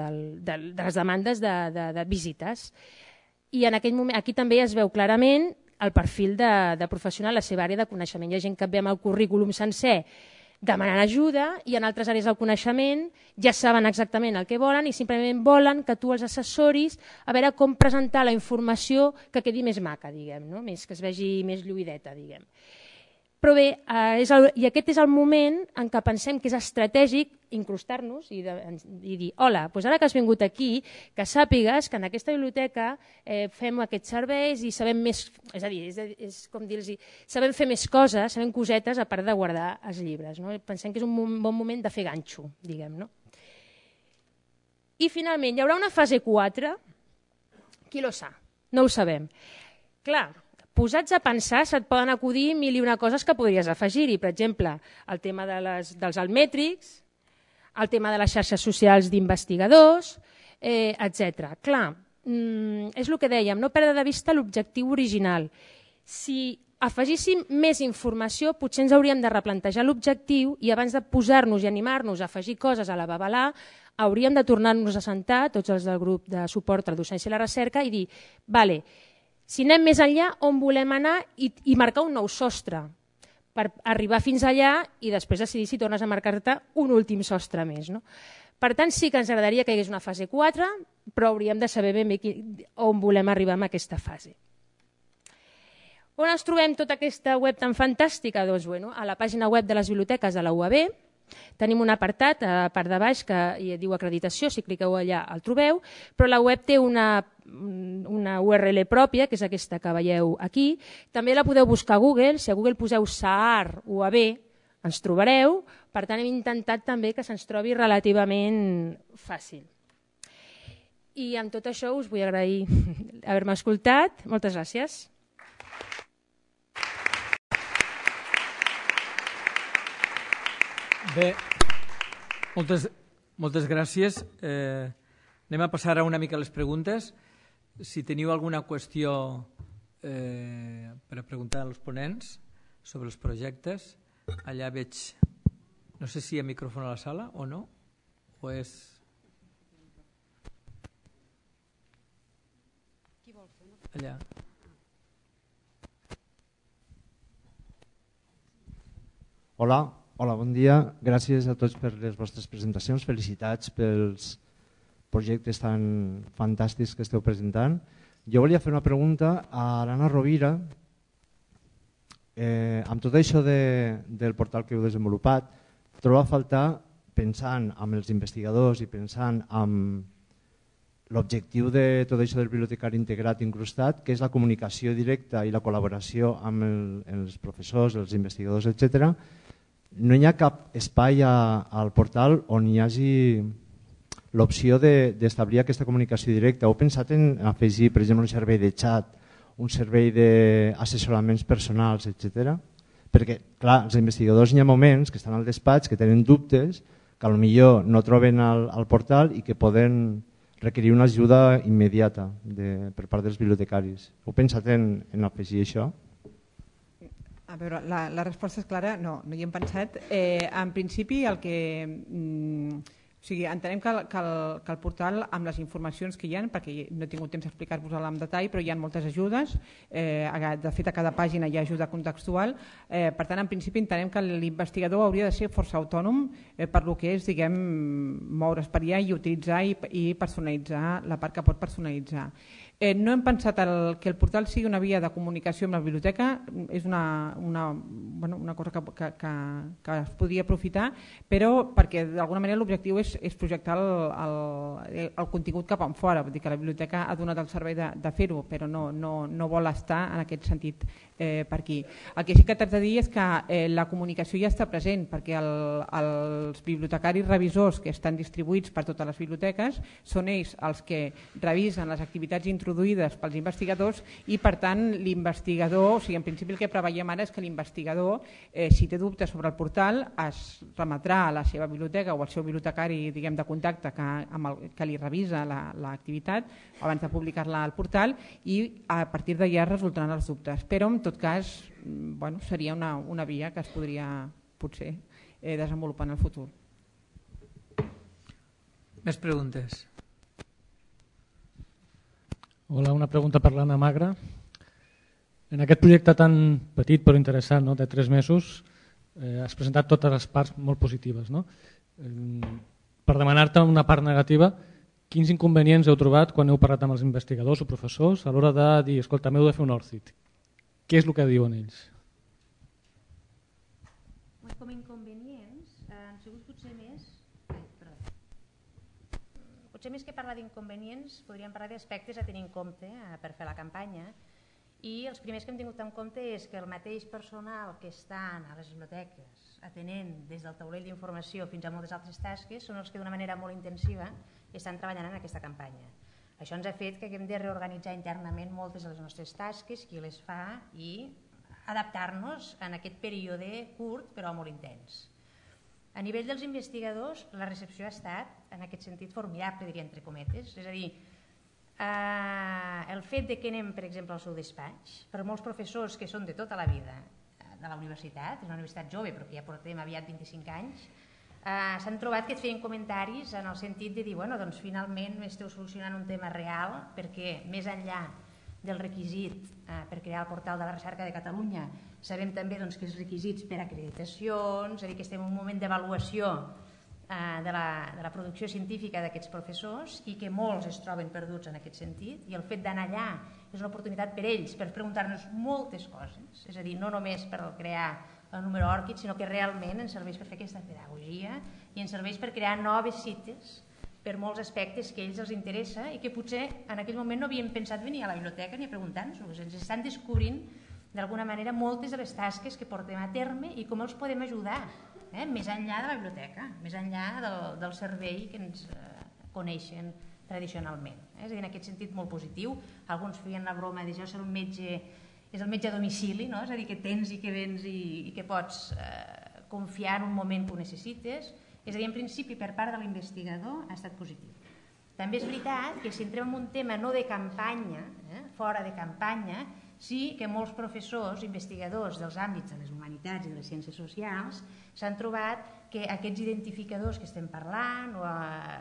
de les demandes de visites. I en aquell moment, aquí també es veu clarament el perfil de professional, la seva àrea de coneixement. Hi ha gent que ve amb el currículum sencer demanant ajuda i en altres àrees del coneixement ja saben exactament el que volen i simplement volen que tu els assessoris a veure com presentar la informació que quedi més maca, diguem, no? Més, que es vegi més lluïdeta, diguem. Però bé, i aquest és el moment en què pensem que és estratègic incrustar-nos i dir, hola, doncs ara que has vingut aquí, que sàpigues que en aquesta biblioteca fem aquests serveis i sabem més, és a dir, és com dir-los, sabem fer més coses, sabem cosetes a part de guardar els llibres. No? Pensem que és un bon moment de fer ganxo, diguem. No? I finalment, hi haurà una fase 4, qui lo sap? No ho sabem. Clar, posats a pensar se't poden acudir mil i una coses que podries afegir-hi. Per exemple, el tema dels altmètrics, el tema de les xarxes socials d'investigadors, etc. Clar, és el que dèiem, no perdre de vista l'objectiu original. Si afegíssim més informació, potser ens hauríem de replantejar l'objectiu i abans de posar-nos i animar-nos a afegir coses a la babalà, hauríem de tornar-nos a sentar, tots els del grup de suport a la docència i la recerca, i dir, vale, si anem més enllà, on volem anar i marcar un nou sostre per arribar fins allà i després decidir si tornes a marcar-te un últim sostre més. No? Per tant, sí que ens agradaria que hi hagués una fase 4, però hauríem de saber ben bé on volem arribar amb aquesta fase. On ens trobem tota aquesta web tan fantàstica? Doncs, bueno, a la pàgina web de les biblioteques de la UAB, tenim un apartat a la part de baix que diu acreditació, si cliqueu allà el trobeu, però la web té una URL pròpia, que és aquesta que veieu aquí. També la podeu buscar a Google, si a Google poseu SAAR UAB ens trobareu, per tant hem intentat també que se'ns trobi relativament fàcil. I amb tot això us vull agrair haver-me escoltat. Moltes gràcies. Bé, moltes gràcies. Anem a passar una mica a les preguntes. Si teniu alguna qüestió per a preguntar als ponents sobre els projectes, allà veig, no sé si hi ha micròfon a la sala o no, o és... Allà. Hola, bon dia. Gràcies a tots per les vostres presentacions. Felicitats pels projectes tan fantàstics que esteu presentant. Jo volia fer una pregunta a l'Anna Rovira. Amb tot això del portal que heu desenvolupat, trobo a faltar, pensant en els investigadors i pensant en l'objectiu de tot això del bibliotecari integrat incrustat, que és la comunicació directa i la col·laboració amb els professors, els investigadors, etc. No hi ha cap espai al portal on hi hagi l'opció d'establir aquesta comunicació directa. Heu pensat en afegir, per exemple, un servei de xat, un servei d'assessoraments personals, etc. Perquè, clar, els investigadors hi ha moments que estan al despatx, que tenen dubtes, que potser no troben al portal i que poden requerir una ajuda immediata per part dels bibliotecaris. Heu pensat en afegir això? A veure, la resposta és clara, no hi hem pensat. En principi, entenem que el portal, amb les informacions que hi ha, perquè no he tingut temps d'explicar-vos-la en detall, però hi ha moltes ajudes, de fet a cada pàgina hi ha ajuda contextual, per tant, en principi entenem que l'investigador hauria de ser força autònom per lo que és, diguem, moure's per allà i utilitzar i personalitzar la part que pot personalitzar. No hem pensat que el portal sigui una via de comunicació amb la biblioteca, és una cosa que es podria aprofitar, però perquè d'alguna manera l'objectiu és projectar el contingut cap enfora, vull dir que la biblioteca ha donat el servei de fer-ho, però no vol estar en aquest sentit per aquí. El que sí que t'haig de dir és que la comunicació ja està present, perquè els bibliotecaris revisors que estan distribuïts per totes les biblioteques són ells els que revisen les activitats introduïdes pels investigadors i, per tant, l'investigador, o sigui, en principi el que preveiem ara és que l'investigador, si té dubtes sobre el portal, es remetrà a la seva biblioteca o al seu bibliotecari, diguem, de contacte que li revisa l'activitat abans de publicar-la al portal i a partir d'allà resultaran els dubtes. Però, en tot cas, seria una via que es podria potser desenvolupar en el futur. Més preguntes? Hola, una pregunta per l'Anna Magra. En aquest projecte tan petit però interessant, no? De 3 mesos, has presentat totes les parts molt positives. No? Per demanar-te una part negativa, quins inconvenients heu trobat quan heu parlat amb els investigadors o professors a l'hora de dir, escolta, m'heu de fer un ORCID? Què és el que diuen ells? Com a inconvenients han sigut potser més... Potser més que parlar d'inconvenients, podríem parlar d'aspectes a tenir en compte per fer la campanya. I els primers que hem tingut en compte és que el mateix personal que estan a les biblioteques atenent des del taulell d'informació fins a moltes altres tasques són els que d'una manera molt intensiva estan treballant en aquesta campanya. Això ens ha fet que haguem de reorganitzar internament moltes de les nostres tasques, qui les fa, i adaptar-nos en aquest període curt però molt intens. A nivell dels investigadors, la recepció ha estat, en aquest sentit, formidable, diria entre cometes. És a dir, el fet de que anem, per exemple, al seu despatx, per molts professors que són de tota la vida de la universitat, és una universitat jove però que ja portem aviat 25 anys, s'han trobat que et feien comentaris en el sentit de dir, bueno, doncs finalment esteu solucionant un tema real, perquè més enllà del requisit per crear el portal de la recerca de Catalunya, sabem també doncs, que els requisits per acreditacions, és a dir, que estem en un moment d'avaluació de la producció científica d'aquests professors i que molts es troben perduts en aquest sentit, i el fet d'anar allà és una oportunitat per ells per preguntar-nos moltes coses, és a dir, no només per crear el número ORCID, sinó que realment ens serveix per fer aquesta pedagogia i ens serveix per crear noves cites per molts aspectes que a ells els interessa i que potser en aquell moment no havien pensat venir a la biblioteca ni a preguntar-nos. Ens estan descobrint d'alguna manera moltes de les tasques que portem a terme i com els podem ajudar, més enllà de la biblioteca, més enllà del servei que ens coneixen tradicionalment. És a dir, en aquest sentit molt positiu. Alguns feien la broma de jo ser un metge, és el metge a domicili, no? És a dir, que tens i que vens i que pots confiar en un moment que ho necessites. És a dir, en principi, per part de l'investigador ha estat positiu. També és veritat que si entrem en un tema no de campanya, fora de campanya, sí que molts professors, investigadors dels àmbits de les humanitats i de les ciències socials s'han trobat que aquests identificadors que estem parlant o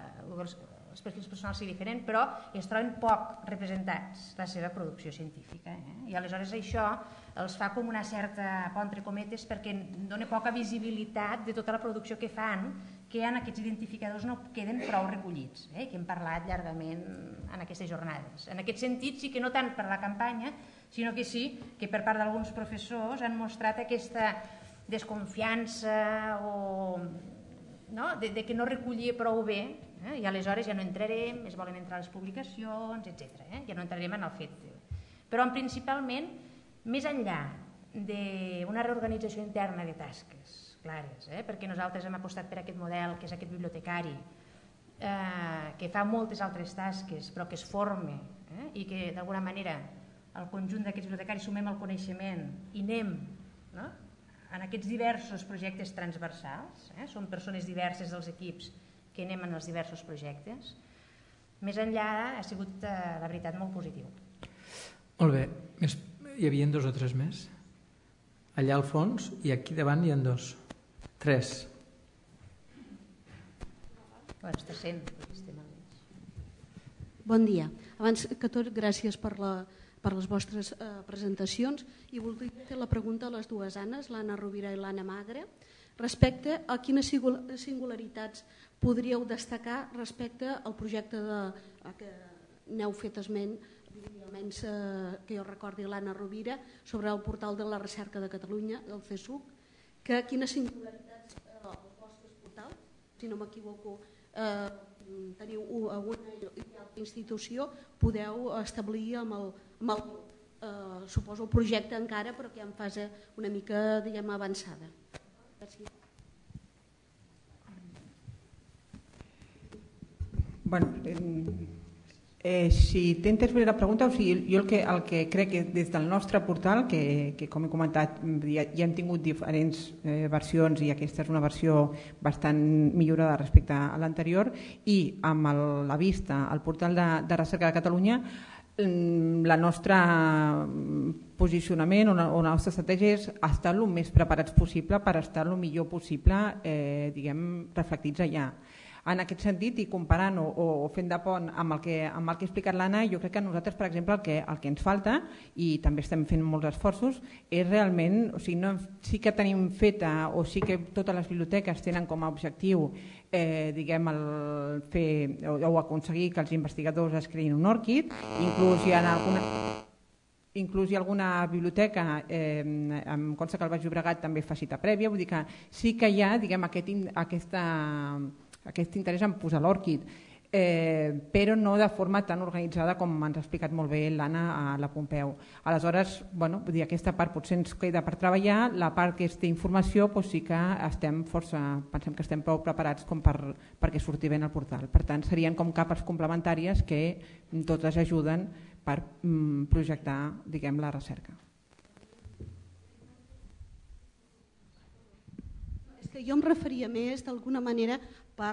els perfils personals són diferents, però es troben poc representats la seva producció científica. I aleshores això els fa com una certa por entre cometes perquè dona poca visibilitat de tota la producció que fan, que en aquests identificadors no queden prou recollits, que hem parlat llargament en aquestes jornades. En aquest sentit sí que no tant per la campanya, sinó que sí que per part d'alguns professors han mostrat aquesta desconfiança o de que no recollia prou bé, i aleshores ja no entrarem, es volen entrar a les publicacions, etc. Ja no entrarem en el fet. Però principalment, més enllà d'una reorganització interna de tasques clares, perquè nosaltres hem apostat per aquest model, que és aquest bibliotecari, que fa moltes altres tasques, però que es forma i que d'alguna manera el conjunt d'aquests bibliotecaris sumem el coneixement i anem en aquests diversos projectes transversals, són persones diverses dels equips que anem en els diversos projectes. Més enllà ha sigut, la veritat, molt positiu. Molt bé. Hi havia 2 o 3 més? Allà al fons i aquí davant hi ha 2. 3. Està sent. Bon dia. Abans que tot, gràcies per les vostres presentacions i voldria fer la pregunta a les dues Annes, l'Anna Rovira i l'Anna Magre, respecte a quines singularitats podríeu destacar respecte al projecte que n'heu fet esment, almenys que jo recordi l'Anna Rovira, sobre el portal de la recerca de Catalunya, del CSUC, que quines singularitats els vostres portals, si no m'equivoco, teniu alguna altra institució, podeu establir amb el suposo el projecte encara, però que en fase una mica, diguem, avançada. Gràcies. Bueno, si t'entens bé la pregunta, o sigui, jo el que crec que des del nostre portal, que com he comentat ja hem tingut diferents versions i aquesta és una versió bastant millorada respecte a l'anterior, i amb la vista al portal de recerca de Catalunya, el nostre posicionament o la nostra estratègia és estar el més preparats possible per estar el millor possible, diguem, reflectits allà. En aquest sentit, i comparant o fent de pont amb el que ha explicat l'Anna, jo crec que a nosaltres, per exemple, el que ens falta, i també estem fent molts esforços, és realment, o sigui, sí que tenim feta, o sí que totes les biblioteques tenen com a objectiu diguem, fer o aconseguir que els investigadors es creïn un ORCID, inclús hi ha alguna biblioteca, em consta que el Baix Llobregat també fa cita prèvia, vull dir que sí que hi ha, diguem, aquest interès en posar l'ORCID, però no de forma tan organitzada com ens ha explicat molt bé l'Anna a la Pompeu. Aleshores, bueno, vull dir, aquesta part potser ens queda per treballar, la part que és d'informació sí que pensem que estem prou preparats com perquè surti bé en el portal. Per tant, serien com capes complementàries que totes ajuden per projectar, diguem, la recerca. És que jo em referia més d'alguna manera per,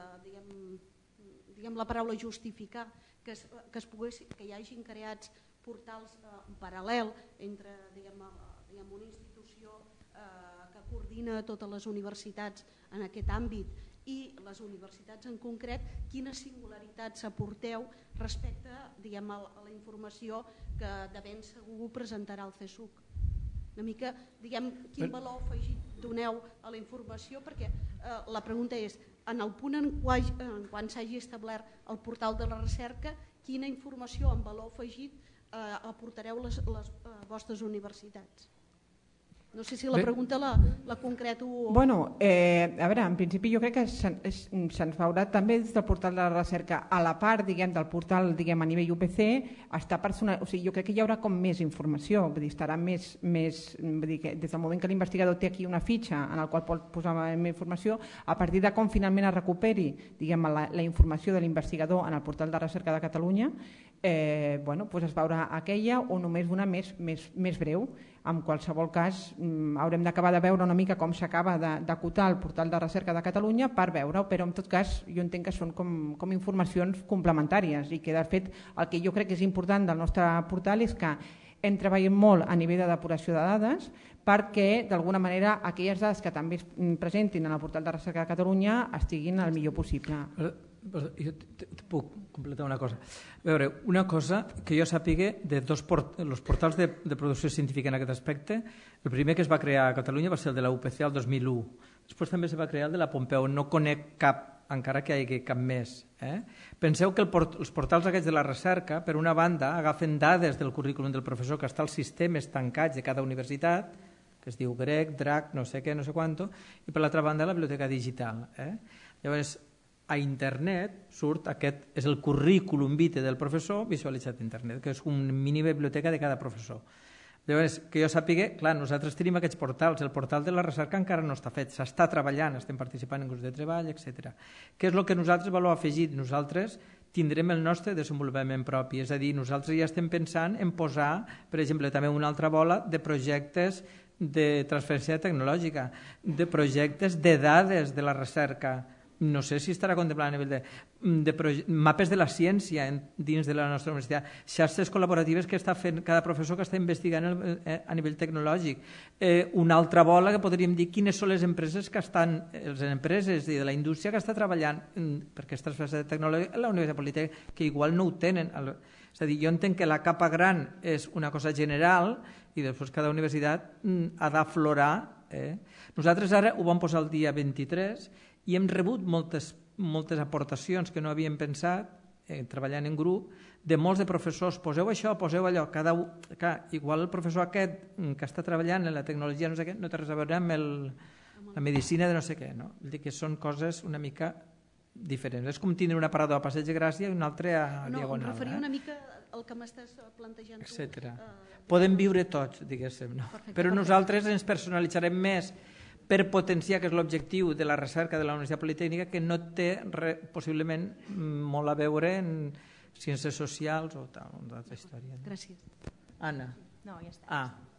diguem la paraula justificar, que hi hagin creats portals en paral·lel entre una institució que coordina totes les universitats en aquest àmbit i les universitats en concret, quines singularitats aporteu respecte a la informació que de ben segur presentarà el CSUC. Una mica, quin valor afegit doneu a la informació, perquè la pregunta és, en el punt en quan s'hagi establert el portal de la recerca, quina informació amb valor afegit aportareu les vostres universitats? No sé si la pregunta la concreto... Bueno, a veure, en principi jo crec que se'ns veurà també des del portal de la recerca, a la part del portal a nivell UPC, o sigui, jo crec que hi haurà com més informació, vull dir, estarà més, vull dir, que des del moment que l'investigador té aquí una fitxa en la qual pot posar més informació, a partir de com finalment es recuperi la informació de l'investigador en el portal de recerca de Catalunya, es veurà aquella o només una més breu. En qualsevol cas, haurem d'acabar de veure una mica com s'acaba d'acotar el portal de recerca de Catalunya per veure-ho, però en tot cas jo entenc que són com informacions complementàries i que de fet el que jo crec que és important del nostre portal és que hem treballat molt a nivell de depuració de dades perquè d'alguna manera aquelles dades que també es presentin en el portal de recerca de Catalunya estiguin el millor possible. Jo puc completar una cosa. A veure, una cosa que jo sàpiga de els portals de producció científica en aquest aspecte, el primer que es va crear a Catalunya va ser el de la UPC el 2001. Després també se va crear el de la Pompeu. No conec cap, encara que hi hagi cap més. Penseu que els portals aquests de la recerca, per una banda, agafen dades del currículum del professor que està als sistemes tancats de cada universitat, que es diu grec, drac, no sé què, no sé quanto, i per l'altra banda la biblioteca digital. Llavors, a internet surt aquest, és el currículum vitae del professor visualitzat a internet, que és una mini biblioteca de cada professor. Llavors, que jo sàpiga, clar, nosaltres tenim aquests portals, el portal de la recerca encara no està fet, s'està treballant, estem participant en grups de treball, etc. Què és el que nosaltres valor afegit? Nosaltres tindrem el nostre desenvolupament propi, és a dir, nosaltres ja estem pensant en posar, per exemple, també una altra bola de projectes de transferència tecnològica, de projectes de dades de la recerca. No sé si estarà contemplat a nivell de mapes de la ciència dins de la nostra universitat, xarxes col·laboratives que està fent cada professor que està investigant a nivell tecnològic. Una altra bola que podríem dir quines són les empreses que estan, les empreses de la indústria que està treballant per aquesta transferència tecnològica a la Universitat Politècnica, que igual no ho tenen. És a dir, jo entenc que la capa gran és una cosa general i després cada universitat ha d'aflorar. Nosaltres ara ho vam posar el dia 23 i hem rebut moltes aportacions que no havíem pensat, treballant en grup, de molts de professors, poseu això, poseu allò, igual el professor aquest que està treballant en la tecnologia no sé què, no té res a veure amb la medicina de no sé què, no? Vull dir que són coses una mica diferents. És com tindre una parada a Passeig de Gràcia i una altra a Diagonal. No, em referia una mica al que m'estàs plantejant tu. Podem viure tots, diguéssim, no? Però nosaltres ens personalitzarem més per potenciar, que és l'objectiu de la recerca de la Universitat Politècnica, que no té possiblement molt a veure en ciències socials o tal, una altra història. Gràcies. Anna. No, ja està.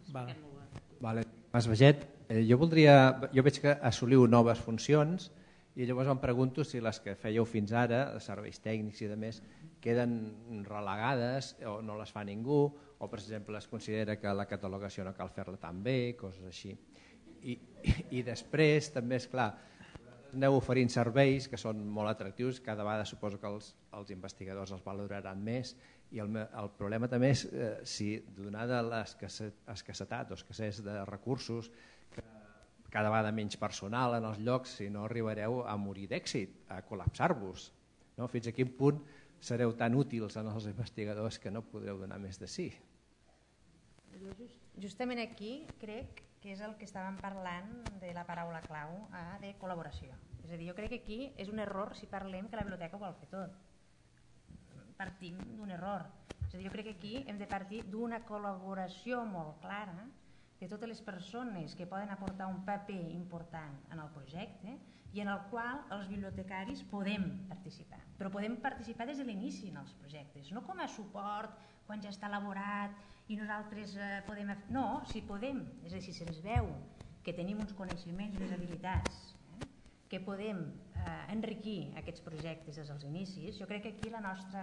Vale. Mas Veget, jo veig que assoliu noves funcions i llavors em pregunto si les que fèieu fins ara, de serveis tècnics i demés, queden relegades o no les fa ningú, o per exemple es considera que la catalogació no cal fer-la tan bé, coses així. I després també, és clar, aneu oferint serveis que són molt atractius, cada vegada suposo que els investigadors els valoraran més, i el problema també és si, donada l'escassetat o escassez de recursos, cada vegada menys personal en els llocs, si no arribareu a morir d'èxit, a col·lapsar-vos. Fins a quin punt sereu tan útils als investigadors que no podreu donar més de sí? Justament aquí crec que és el que estàvem parlant de la paraula clau de col·laboració. És a dir, jo crec que aquí és un error si parlem que la biblioteca ho vol fer tot. Partim d'un error. És a dir, jo crec que aquí hem de partir d'una col·laboració molt clara de totes les persones que poden aportar un paper important en el projecte i en el qual els bibliotecaris podem participar. Però podem participar des de l'inici en els projectes, no com a suport quan ja està elaborat i nosaltres podem... No, si podem, és a dir, si se'ns veu que tenim uns coneixements i unes habilitats que podem enriquir aquests projectes des dels inicis, jo crec que aquí la nostra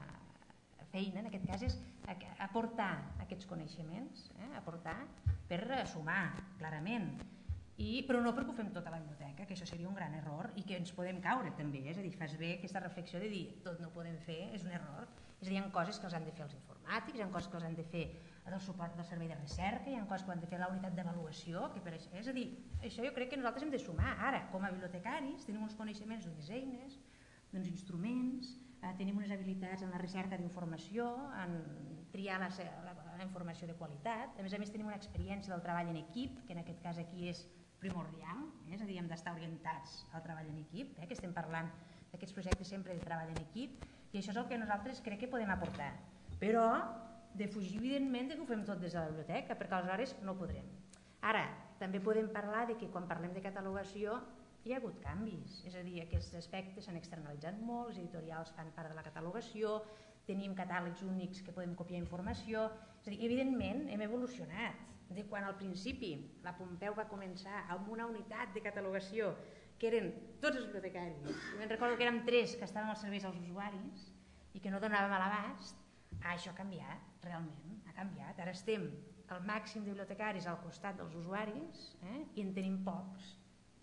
feina en aquest cas és aportar aquests coneixements, aportar per sumar, clarament, però no perquè ho fem tot a la biblioteca, que això seria un gran error i que ens podem caure també, és a dir, fas bé aquesta reflexió de dir tot no ho podem fer, és un error, és a dir, hi ha coses que els han de fer els informàtics, hi ha coses que els han de fer el suport del servei de recerca, hi ha coses que han de fer la unitat d'avaluació, és a dir, això jo crec que nosaltres hem de sumar. Ara, com a bibliotecaris, tenim uns coneixements d'unes eines, d'uns instruments, tenim unes habilitats en la recerca d'informació, en triar la informació de qualitat, a més tenim una experiència del treball en equip, que en aquest cas aquí és primordial, és a dir, hem d'estar orientats al treball en equip, que estem parlant d'aquests projectes sempre de treball en equip, i això és el que nosaltres crec que podem aportar. Però defugir, evidentment, que ho fem tot des de la biblioteca, perquè aleshores no ho podrem. Ara, també podem parlar de que quan parlem de catalogació hi ha hagut canvis, és a dir, aquests aspectes s'han externalitzat molt, els editorials fan part de la catalogació, tenim catàlegs únics que podem copiar informació, és a dir, evidentment hem evolucionat. De quan al principi la Pompeu va començar amb una unitat de catalogació que eren tots els bibliotecaris, me'n recordo que érem 3 que estaven als serveis als usuaris i que no donàvem a l'abast, això ha canviat, realment, ha canviat. Ara estem al màxim de bibliotecaris al costat dels usuaris i en tenim pocs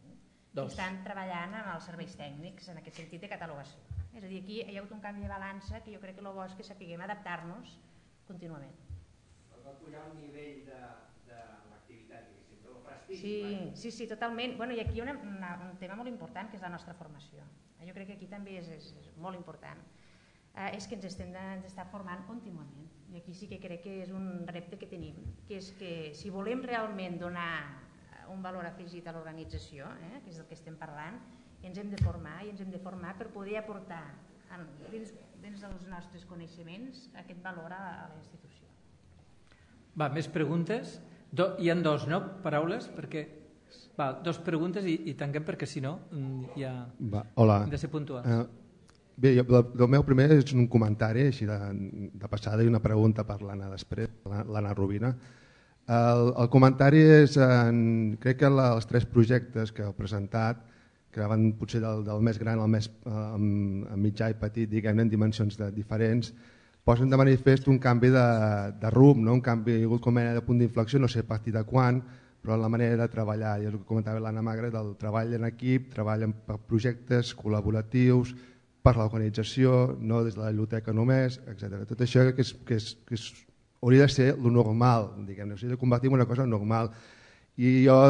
que estan treballant amb els serveis tècnics en aquest sentit de catalogació. És a dir, aquí hi ha hagut un canvi de balança que jo crec que el bo és que sapiguem adaptar-nos contínuament. Va pujar el nivell de l'activitat, el prestigi. Sí, totalment. I aquí hi ha un tema molt important que és la nostra formació. Jo crec que aquí també és molt important. És que ens estem d'estar formant contínuament. I aquí sí que crec que és un repte que tenim, que és que si volem realment donar un valor afegit a l'organització, que és del que estem parlant, ens hem de formar i ens hem de formar per poder aportar dins dels nostres coneixements aquest valor a la institució. Va, més preguntes? Hi ha 2, no? Paraules? Va, 2 preguntes i tanquem perquè si no ja hem de ser puntuals. Bé, el meu primer és un comentari així de passada i una pregunta per l'Anna després, l'Anna Rovira. El comentari és, crec que els 3 projectes que heu presentat, que van potser del més gran al més mitjà i petit, diguem-ne, en dimensions diferents, posen de manifest un canvi de rumb, un canvi, hi ha hagut com a de punt d'inflexió, no sé a partir de quan, però la manera de treballar, i és el que comentava l'Anna Magre, del treball en equip, treball en projectes col·laboratius, per l'organització, no des de la biblioteca només, etc. Tot això que hauria de ser el normal, diguem-ne, hauria de convertir en una cosa normal. I jo,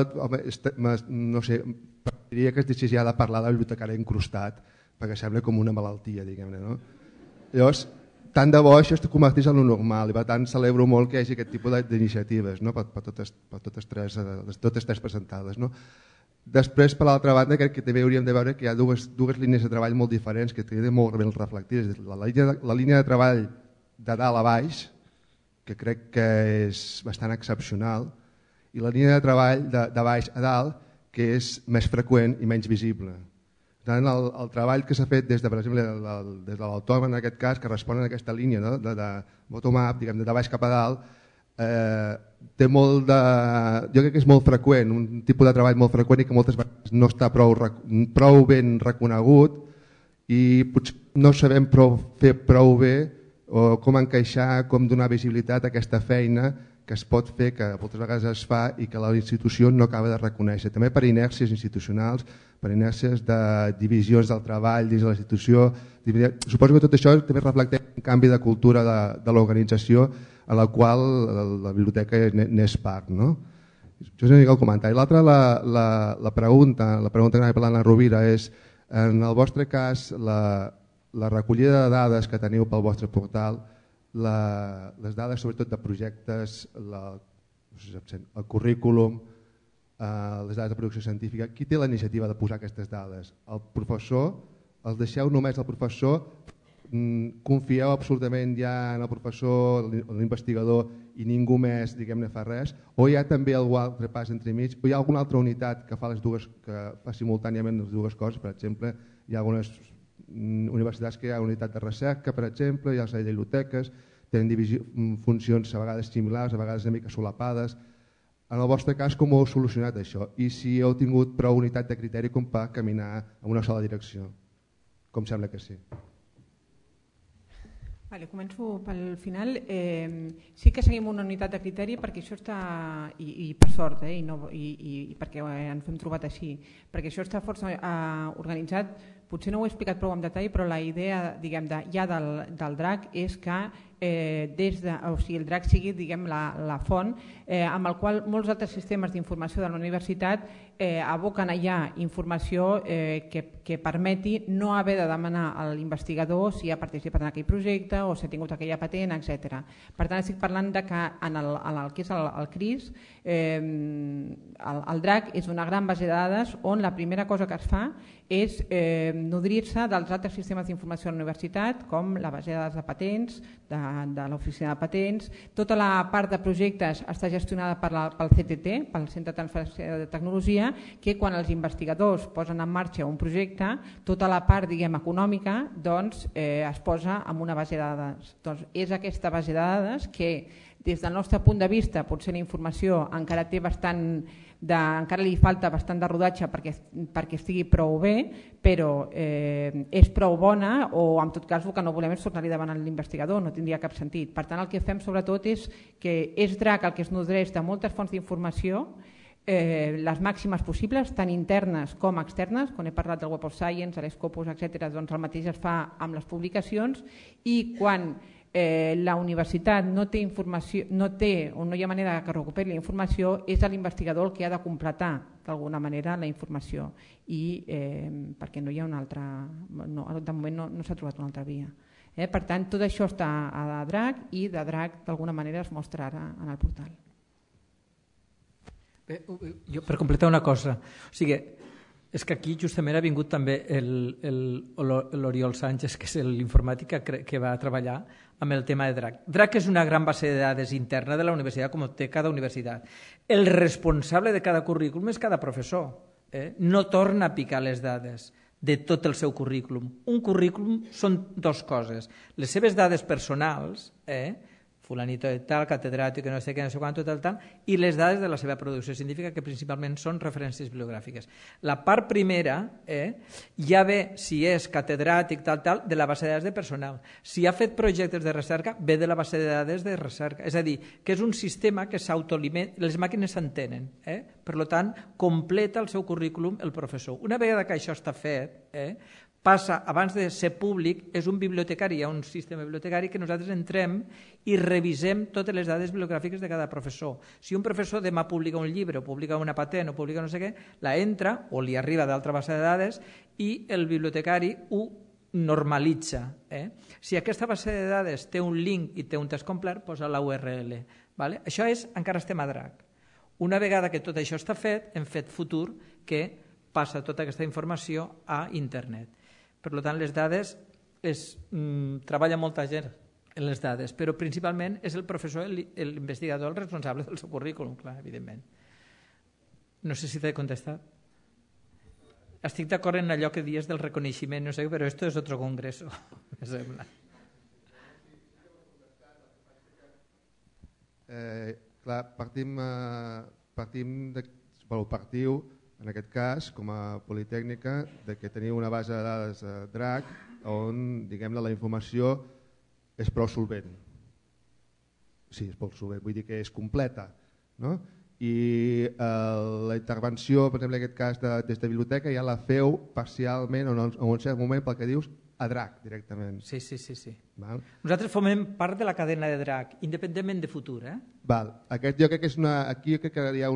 no sé, diria que es deixés ja de parlar de bibliotecari encrustat, perquè sembla com una malaltia, diguem-ne. Llavors, tant de bo això es convertís en el normal, i per tant celebro molt que hi hagi aquest tipus d'iniciatives per totes tres presentades. Després, per l'altra banda, crec que també hauríem de veure que hi ha dues línies de treball molt diferents que queden molt ben reflectides. La línia de treball de dalt a baix, que crec que és bastant excepcional, i la línia de treball de baix a dalt, que és més freqüent i menys visible. Per tant, el treball que s'ha fet des de, per exemple, des de l'autònom, en aquest cas, que respon a aquesta línia de bottom-up, de baix cap a dalt, té jo crec que és molt freqüent, un tipus de treball molt freqüent i que moltes vegades no està prou ben reconegut i potser no sabem fer prou bé o com encaixar, com donar visibilitat a aquesta feina que es pot fer, que moltes vegades es fa i que la institució no acaba de reconèixer. També per inèrcies institucionals, per inèrcies de divisions del treball dins de la institució. Suposo que tot això també reflecteix un canvi de cultura de l'organització a la qual la biblioteca n'és part. No? Això és el comentari. L'altra, la pregunta que anava per l'Anna Rovira és, en el vostre cas, la recollida de dades que teniu pel vostre portal, les dades sobretot de projectes, el currículum, les dades de producció científica, qui té la iniciativa de posar aquestes dades? El professor? Els deixeu només al professor? Confieu absolutament ja en el professor, l'investigador, i ningú més, diguem-ne, fa res? O hi ha també algun altre pas entremig? O hi ha alguna altra unitat que fa simultàniament les dues coses? Per exemple, hi ha algunes universitats que hi ha unitat de recerca, per exemple, hi ha les biblioteques, tenen funcions a vegades similars, a vegades una mica solapades. En el vostre cas, com ho heu solucionat això? I si heu tingut prou unitat de criteri com per caminar en una sola direcció? Com sembla que sí. Vale, començo pel final. Sí que seguim una unitat de criteri perquè això està, i per sort, i perquè ens hem trobat així, perquè això està força organitzat. Potser no ho he explicat prou en detall, però la idea ja del DRAC és que el DRAC sigui la font amb el qual molts altres sistemes d'informació de la universitat aboquen allà informació que permeti no haver de demanar a l'investigador si ha participat en aquell projecte o si ha tingut aquella patent, etc. Per tant, estic parlant que en el que és el CRIS, el DRAC és una gran base de dades on la primera cosa que es fa és nodrir-se dels altres sistemes d'informació de la universitat, com la base de dades de patents, de l'oficina de patents. Tota la part de projectes està gestionada pel CTT, pel Centre de Transferència de Tecnologia, que quan els investigadors posen en marxa un projecte, tota la part econòmica es posa en una base de dades. Doncs és aquesta base de dades que, des del nostre punt de vista, potser la informació encara encara li falta bastant de rodatge perquè estigui prou bé, però és prou bona, o en tot cas el que no volem és tornar-li davant a l'investigador, no tindria cap sentit. Per tant, el que fem sobretot és que és DRAC el que es nodreix de moltes fonts d'informació, les màximes possibles, tant internes com externes. Quan he parlat del Web of Science, de l'Scopus, etc., doncs el mateix es fa amb les publicacions, i quan la universitat no té informació, no hi ha manera que recuperi la informació, és l'investigador el que ha de completar d'alguna manera la informació, i perquè no hi ha una altra, de moment no s'ha trobat una altra via. Per tant, tot això està a DRAC, i de DRAC d'alguna manera es mostra ara en el portal. Jo, per completar una cosa, o sigui, és que aquí justament ha vingut també l'Oriol Sánchez, que és l'informàtic que va treballar amb el tema de DRAC. DRAC és una gran base de dades interna de la universitat, com té cada universitat. El responsable de cada currículum és cada professor. No torna a picar les dades de tot el seu currículum. Un currículum són dues coses. Les seves dades personals, fulanito de tal, catedràtic, no sé què, no sé quant, tal, i les dades de la seva producció científica, que principalment són referències bibliogràfiques. La part primera ja ve, si és catedràtic, tal, de la base de dades de personal. Si ha fet projectes de recerca, ve de la base de dades de recerca. És a dir, que és un sistema que s'autoalimenta, les màquines s'entenen. Per tant, completa el seu currículum el professor. Una vegada que això està fet, passa, abans de ser públic, és un bibliotecari, hi ha un sistema bibliotecari que nosaltres entrem i revisem totes les dades bibliogràfiques de cada professor. Si un professor demà publica un llibre o publica una patent o publica no sé què, la entra o li arriba d'altra base de dades i el bibliotecari ho normalitza. Si aquesta base de dades té un link i té un text complet, posa la URL. Això és, encara estem a DRAC. Una vegada que tot això està fet, hem fet futur que passa tota aquesta informació a internet. Per tant, les dades, treballa molta gent en les dades, però principalment és el professor, l'investigador, el responsable del seu currículum, clar, evidentment. No sé si t'he contestat. Estic d'acord en allò que dius del reconeixement, no sé, però esto és otro congreso, me sembla. Clar, partiu, en aquest cas, com a Politècnica, que teniu una base de dades DRAC on, diguem-ne, la informació és prou solvent. Sí, és molt solvent, vull dir que és completa. No? I la intervenció, per exemple, en aquest cas des de biblioteca, ja la feu parcialment en un cert moment pel que dius a DRAC directament. Sí. Val? Nosaltres formem part de la cadena de DRAC, independentment de futur. Val. Jo crec que aquí crec que hi ha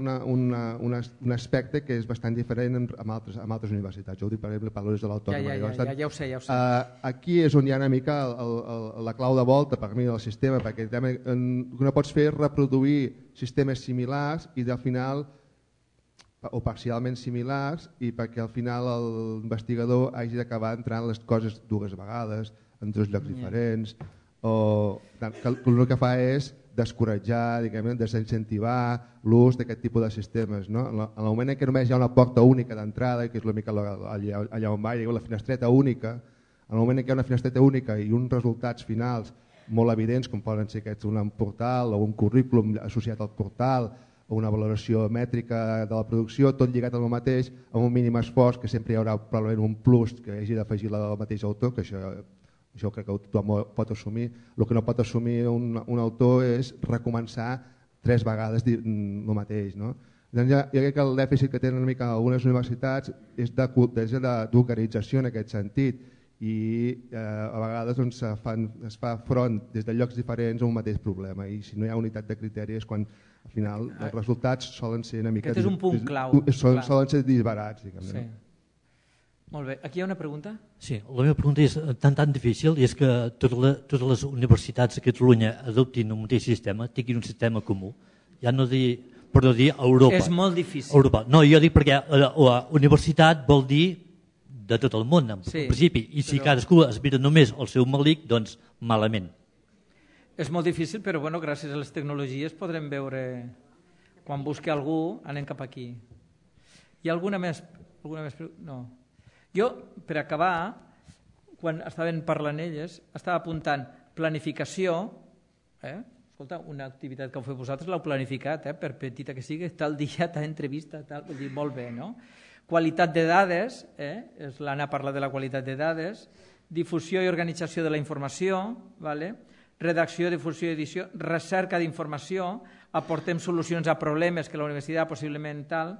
un aspecte que és bastant diferent amb altres universitats. Jo ho dic, per exemple, parlo des de l'Autònoma. Ja ho sé. Aquí és on hi ha una mica la clau de volta per mi del sistema, perquè el que no pots fer és reproduir sistemes similars i al final o parcialment similars i perquè al final l'investigador hagi d'acabar entrant les coses dues vegades en dos llocs diferents o el que fa és descoratjar, desincentivar l'ús d'aquest tipus de sistemes. No? En el moment en què només hi ha una porta única d'entrada, que és una mica allà on va, la finestreta única, en el moment en què hi ha una finestreta única i uns resultats finals molt evidents, com poden ser aquests, un portal o un currículum associat al portal, o una valoració mètrica de la producció, tot lligat al mateix, amb un mínim esforç, que sempre hi haurà probablement un plus que hagi d'afegir el mateix autor, que això crec que tothom pot assumir. El que no pot assumir un autor és recomençar 3 vegades el mateix. No? Jo crec que el dèficit que tenen una mica algunes universitats és d'organització en aquest sentit i a vegades es fa front des de llocs diferents a un mateix problema i si no hi ha unitat de criteri és quan al final els resultats solen ser una mica... Aquest és un punt clau. Solen ser disbarats. Sí. Molt bé. Aquí hi ha una pregunta? Sí, la meva pregunta és tan difícil i és que totes les universitats de Catalunya adoptin un mateix sistema, tinguin un sistema comú. Ja no dir, per no dir Europa. És molt difícil. Europa. No, jo dic perquè universitat vol dir de tot el món, en principi, i si cadascú es mira només el seu malic, doncs malament. És molt difícil, però bueno, gràcies a les tecnologies podrem veure, quan busqui algú, anem cap aquí. Hi ha alguna més? No. Jo, per acabar, quan estaven parlant elles, estava apuntant planificació, escolta, una activitat que heu fet vosaltres l'heu planificat, per petita que sigui, tal dia, tal entrevista, tal, vull dir, molt bé, no? Qualitat de dades, l'Anna parla de la qualitat de dades, difusió i organització de la informació, redacció, difusió i edició, recerca d'informació, aportem solucions a problemes que la universitat possiblement tal,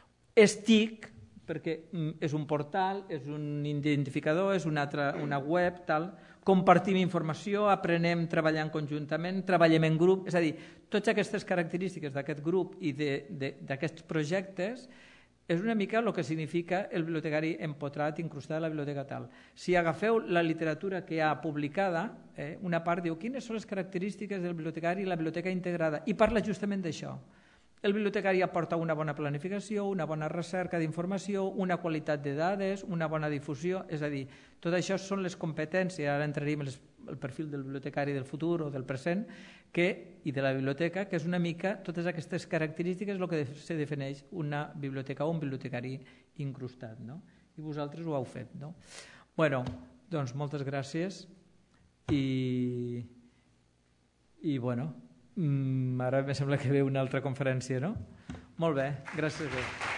TIC, perquè és un portal, és un identificador, és una web, tal, compartim informació, aprenem treballant conjuntament, treballem en grup, és a dir, totes aquestes característiques d'aquest grup i d'aquests projectes és una mica el que significa el bibliotecari empotrat, incrustat a la biblioteca tal. Si agafeu la literatura que hi ha publicada, una part diu quines són les característiques del bibliotecari i la biblioteca integrada, i parla justament d'això. El bibliotecari aporta una bona planificació, una bona recerca d'informació, una qualitat de dades, una bona difusió, és a dir, tot això són les competències, ara entraríem el perfil del bibliotecari del futur o del present i de la biblioteca, que és una mica totes aquestes característiques el que se defineix una biblioteca o un bibliotecari incrustat. I vosaltres ho heu fet. Bueno, doncs moltes gràcies i bueno, ara em sembla que ve una altra conferència, no? Molt bé, gràcies a